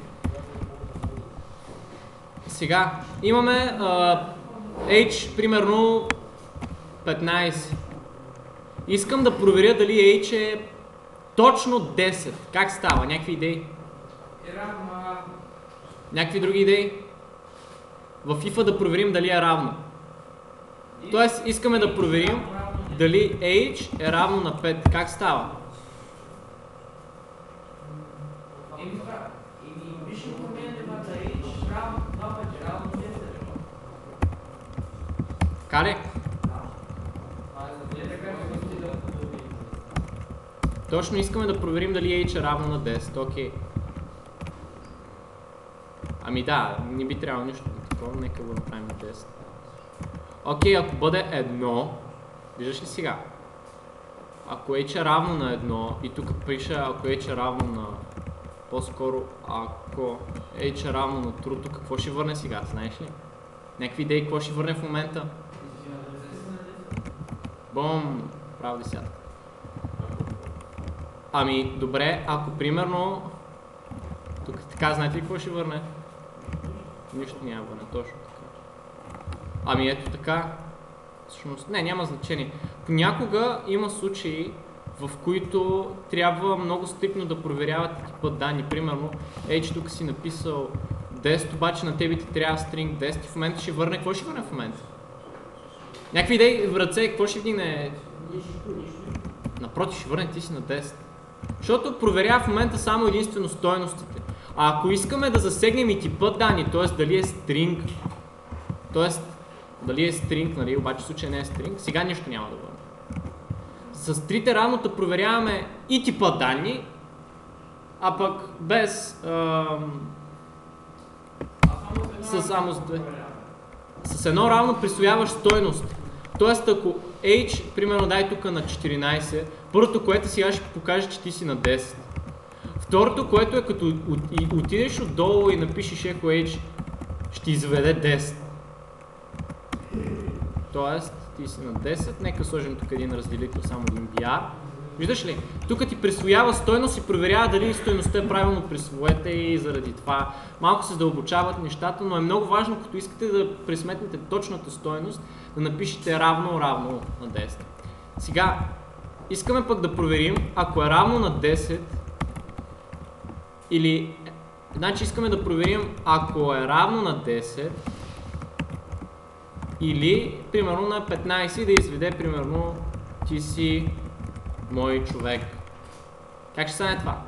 Сега, имаме а, age, примерно петнайсет. Искам да проверя дали age е точно десет. Как става? Някакви идеи? Някакви други идеи? В if да проверим дали е равно. Тоест, искаме да проверим дали age е равно на пет. Как става? Еми, пише променяте на age равно два пъти Така ли? Точно искаме да проверим дали H е равно на десет, окей. Ами да, не би трябвало нищо такова, нека го направим на десет. Окей, ако бъде едно, виждаш ли сега? Ако H е равно на едно, и тук пише ако H е равно на... По-скоро, ако H е равно на true, какво ще върне сега, знаеш ли? Някакви идеи, какво ще върне в момента? Бом, прав десятка. Ами, добре, ако примерно... Тук така, знаете ли какво ще върне? Нищо няма върне, точно така. Ами ето така. Всъщност, не, няма значение. Понякога има случаи, в които трябва много стрикно да проверявате типа данни. Примерно, H тук си написал десет, обаче на тебе ти трябва string десет и в момента ще върне. Какво ще върне в момента? Някакви идеи в ръце, какво ще вдигне? Напротив, ще върне ти си на десет. Защото проверява в момента само единствено стойностите. А ако искаме да засегнем и типа данни, т.е. дали е string, т.е. дали е string, нали, обаче в случай не е string, сега нищо няма да върне. С трите равнота проверяваме и типа данни, а пък без... Ам... С само с две. С едно равно присвояваш стойност. Тоест ако H, примерно дай тук на четиринайсет, първото, което сега ще покаже, че ти си на десет. Второто, което е като отидеш отдолу и напишеш еко H, ще изведе десет. Тоест, ти си на десет, нека сложим тук един разделител, само един биар. Виждаш ли? Тук ти присвоява стойност и проверява дали стойността е правилно присвоете и заради това малко се задълбочават нещата, но е много важно, като искате да присметнете точната стойност, да напишете равно равно на десет. Сега, искаме пък да проверим, ако е равно на десет или... Значи искаме да проверим, ако е равно на десет или, примерно, на петнайсет да изведе, примерно, ти си мой човек. Как ще стане това?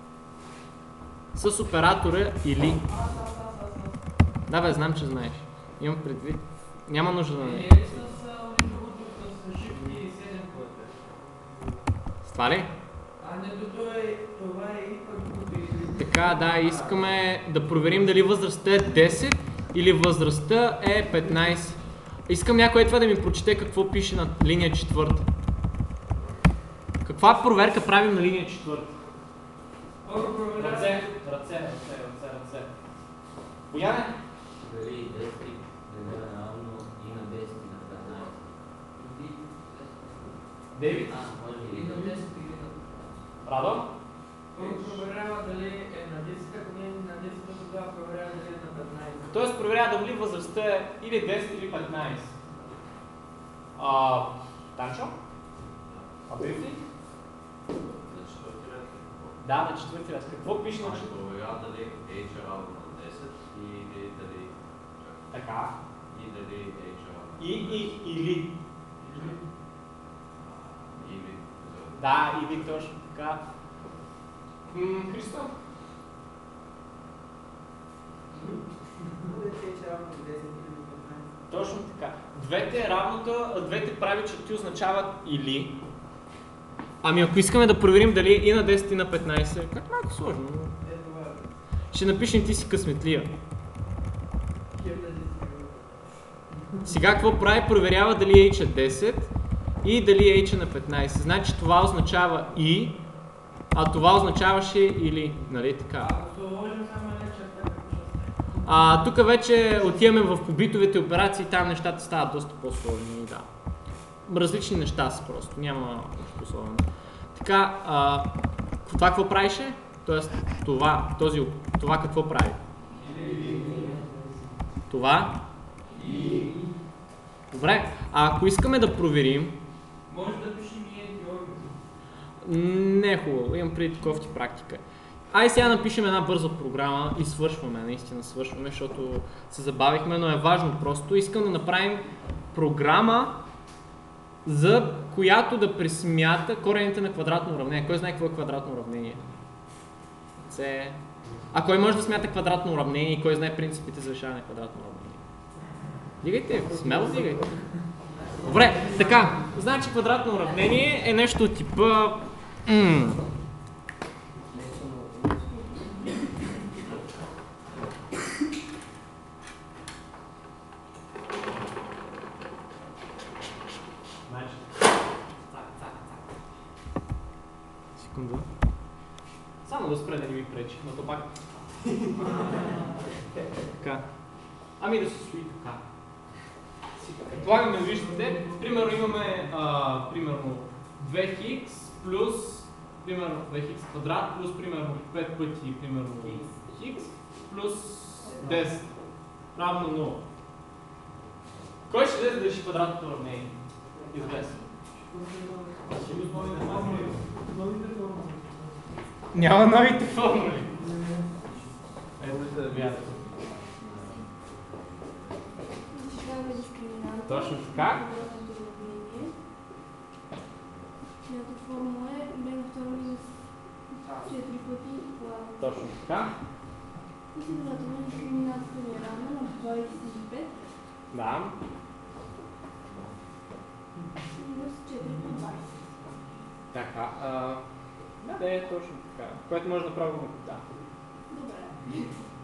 С оператора или. Да бе, знам, че знаеш. Имам предвид. Няма нужда да не. С това ли? А не, това е и пък. Така, да, искаме да проверим дали възрастта е десет или възрастта е петнайсет. Искам някой това да ми прочете какво пише на линия четвърта. Каква проверка правим на линия четвърта? Ръце, ръце, ръце, ръце, ръце. Бояне? Дали десет е равно и на десет и на петнайсет. Дейвид? А, може И и на на десет или на... Радо? Първо проверява дали е на десет, ако не е на десет, тогава проверява дали е на петнайсет. Тоест проверява дали възрастта е или десет или петнайсет. А, Танчо? А Бифти? На четвърти ред какво? Да, на четвърти ред. Какво пише на Ами четвърти? проверява дали H е равно на десет и дали... Така. И дали H е равно на И, и, или. Или... Да, или точно така. М, Христо? Точно така. Двете равнота, двете прави черти означават или. Ами ако искаме да проверим дали и на десет и на петнайсет, как малко сложно, но... Ще напишем ти си късметлия. Сега какво прави? Проверява дали H е десет и дали H е на петнайсет. Значи това означава и, а това означаваше или, нали така? Ако се уложим само една черта, какво ще стане? А, тук вече отиваме в побитовите операции, там нещата стават доста по-сложни, да. Различни неща са просто, няма нищо особено. Така, а, това какво правише? Тоест, това, този, това какво прави? Това? Добре, а ако искаме да проверим... Може да пишем и Георги. Не е хубаво, имам преди кофти практика. Ай сега напишем една бърза програма и свършваме, наистина свършваме, защото се забавихме, но е важно просто. Искам да направим програма, за която да пресмята корените на квадратно уравнение. Кой знае какво е квадратно уравнение? Це... А кой може да смята квадратно уравнение и кой знае принципите за решаване на квадратно уравнение? Дигайте, смело дигайте. Добре, така, значи квадратно уравнение е нещо от типа... М Секунда. Само да спре да не ви пречи, но то пак. Така. Ами да се стои така. Предполагам да виждате, примерно имаме а, примерно две хикс плюс примерно две хикс квадрат плюс примерно пет пъти примерно хикс плюс десет равно нула. Кой ще даде да реши квадратното уравнение? Известно. Няма новите формули. Ето да вярвам. Точно така. Чиято формула е б на второ минус четири пъти това. Точно така. И следователно дискриминацията ни е равна на двадесет и пет Да. минус четири по двадесет. Така. А, да, да е точно така. Което може да правим. Да. Добре.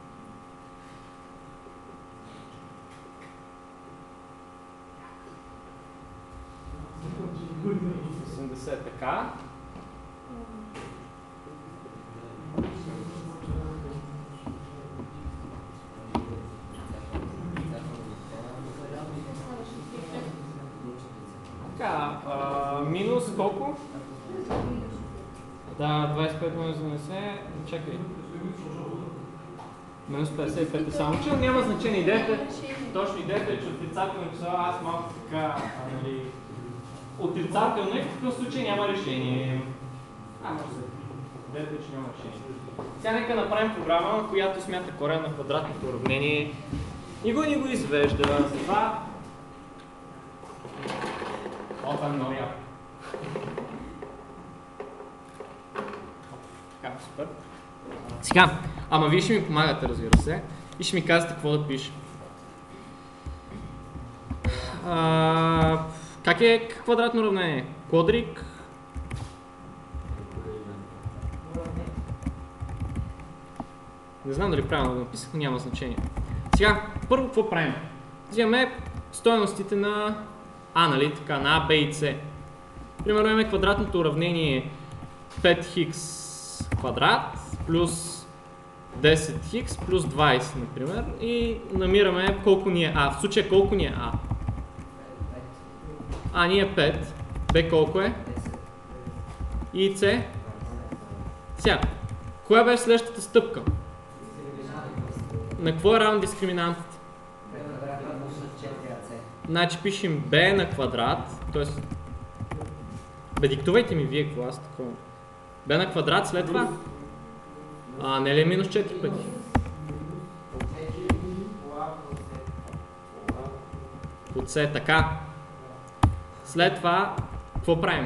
осемдесет така. Така, а, минус колко? Да, двадесет и пет минус седемдесет, чакай. Минус петдесет и пет е само, че няма значение. Идеята, точно идеята е, че отрицателни числа аз малко така, а, нали, отрицателно и в такъв случай няма решение. А, може да се. Идеята е, че няма решение. Сега нека направим програма, която смята корен на квадратното уравнение и го ни го извежда. Това Опа, много яко. Така, супер. Сега, ама вие ще ми помагате, разбира се, и ще ми казвате какво да пише. А, как е квадратно уравнение? Квадрик? Не знам дали правилно го написах, но няма значение. Сега, първо какво правим? Взимаме стойностите на А, нали така, на А, Б и С. Примерно имаме квадратното уравнение пет хикс квадрат плюс десет хикс плюс двадесет, например, и намираме колко ни е А. В случая колко ни е А? А ни е пет, Б колко е? И С? Сега, коя беше следващата стъпка? На какво е равен дискриминантът? Значи пишем b на квадрат, т.е. Бе, диктувайте ми вие какво аз такова. b на квадрат след това? А, не ли е минус четири пъти? От c, така. След това, какво правим?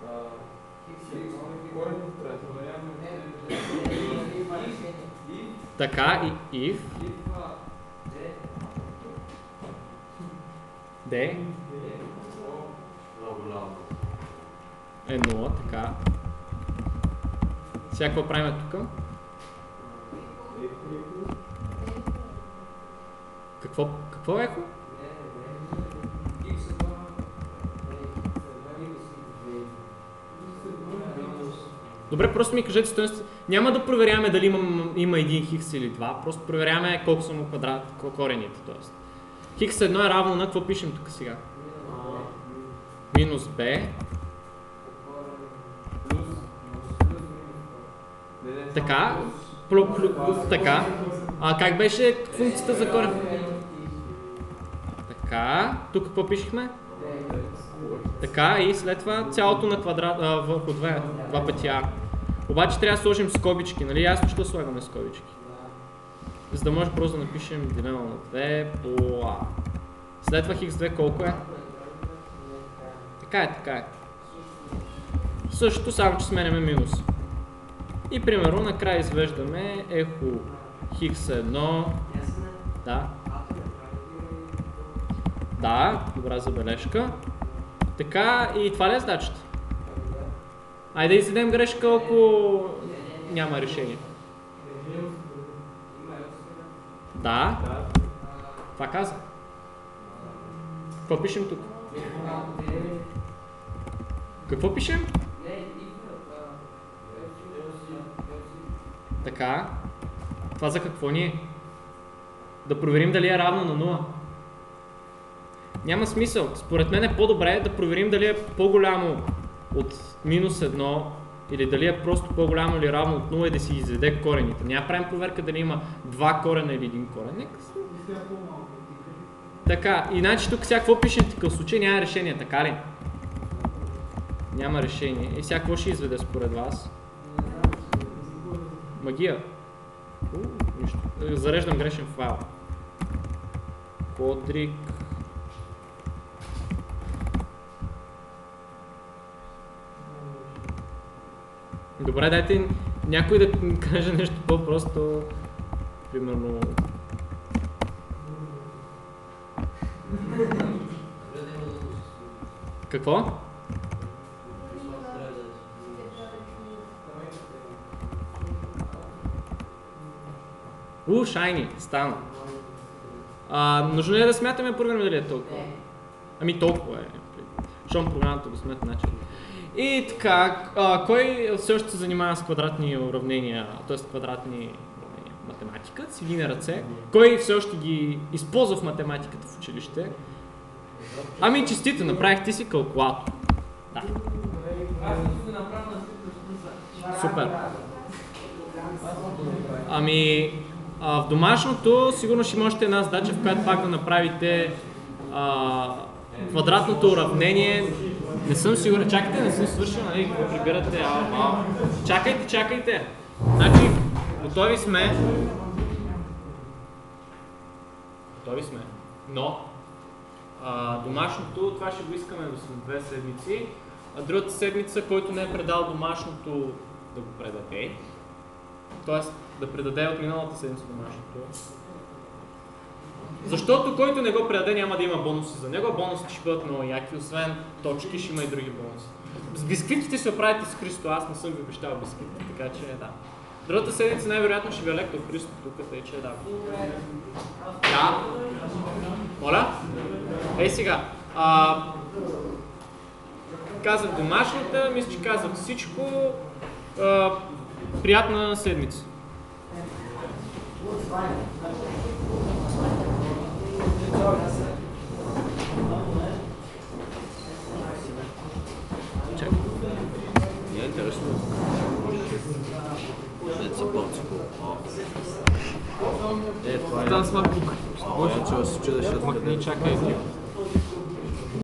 Така, и if. D е нула, така. Сега какво правим тук? Какво, какво е ехо? Добре, просто ми кажете стойност. Няма да проверяваме дали има, има един хикс или два, просто проверяваме колко са му квадрат, колко корените, т.е. Хикс едно е равно на какво пишем тук сега? Минус b. Така. Плю, плю, така. А как беше функцията за корен? Така. Тук какво пишехме? Така и след това цялото на квадрат, а, върху две, два пъти а. Обаче трябва да сложим скобички, нали? Ясно, що слагаме скобички. За да може просто да напишем делено на две по а. След това хикс две колко е? Така е, така е. Същото, само че сменяме минус. И примерно накрая извеждаме ехо хикс едно. Да. Да, добра забележка. Така, и това ли е задачата? Айде да изседем грешка, ако няма решение. Да. Това каза. Какво пишем тук? Какво пишем? Така. Това за какво ни е? Да проверим дали е равно на нула. Няма смисъл. Според мен е по-добре да проверим дали е по-голямо от минус едно или дали е просто по-голямо или равно от нула и да си изведе корените. Няма правим проверка дали има два корена или един корен. Нека. Така, иначе тук сега какво пишем в такъв случай? Няма решение, така ли? Няма решение. И сега какво ще изведе според вас? Магия. У, нищо. Зареждам грешен файл. Кодрик. Добре, дайте някой да каже нещо по-просто. Примерно... Какво? У, шайни, стана. А, нужно ли е да смятаме, проверим дали е толкова? Ами толкова е. Щом програмата го смята начин. И така, а, кой все още се занимава с квадратни уравнения, т.е. квадратни уравнения в математика, си вдигне ръце. Кой все още ги използва в математиката в училище? Ами честито, направихте си калкулатор. Да. Аз ще направя на C++. Супер. Ами, а, в домашното сигурно ще имате една задача, в която пак да направите а, квадратното уравнение. Не съм сигурен. Чакайте, не съм свършил, нали? Какво прибирате? Ау, ау. Чакайте, чакайте. Значи, готови сме. Готови сме. Но, а, домашното, това ще го искаме до след две седмици. А другата седмица, който не е предал домашното, да го предаде. Тоест, да предаде от миналата седмица домашното. Защото който не го предаде, няма да има бонуси за него, а бонусите ще бъдат много яки, освен точки ще има и други бонуси. С бисквитите се оправите с Христо, аз не съм ви обещал бисквити, така че да. Другата седмица най-вероятно ще ви е лектор Христо тук, тъй че да. Да. Моля? Ей сега. А, казах домашната, мисля, че казах всичко. А, приятна седмица. Чакай. Не е интересно. Не са по-цко. Е, това е... Там с MacBook. Може, че се чудеш от къде. Чакай.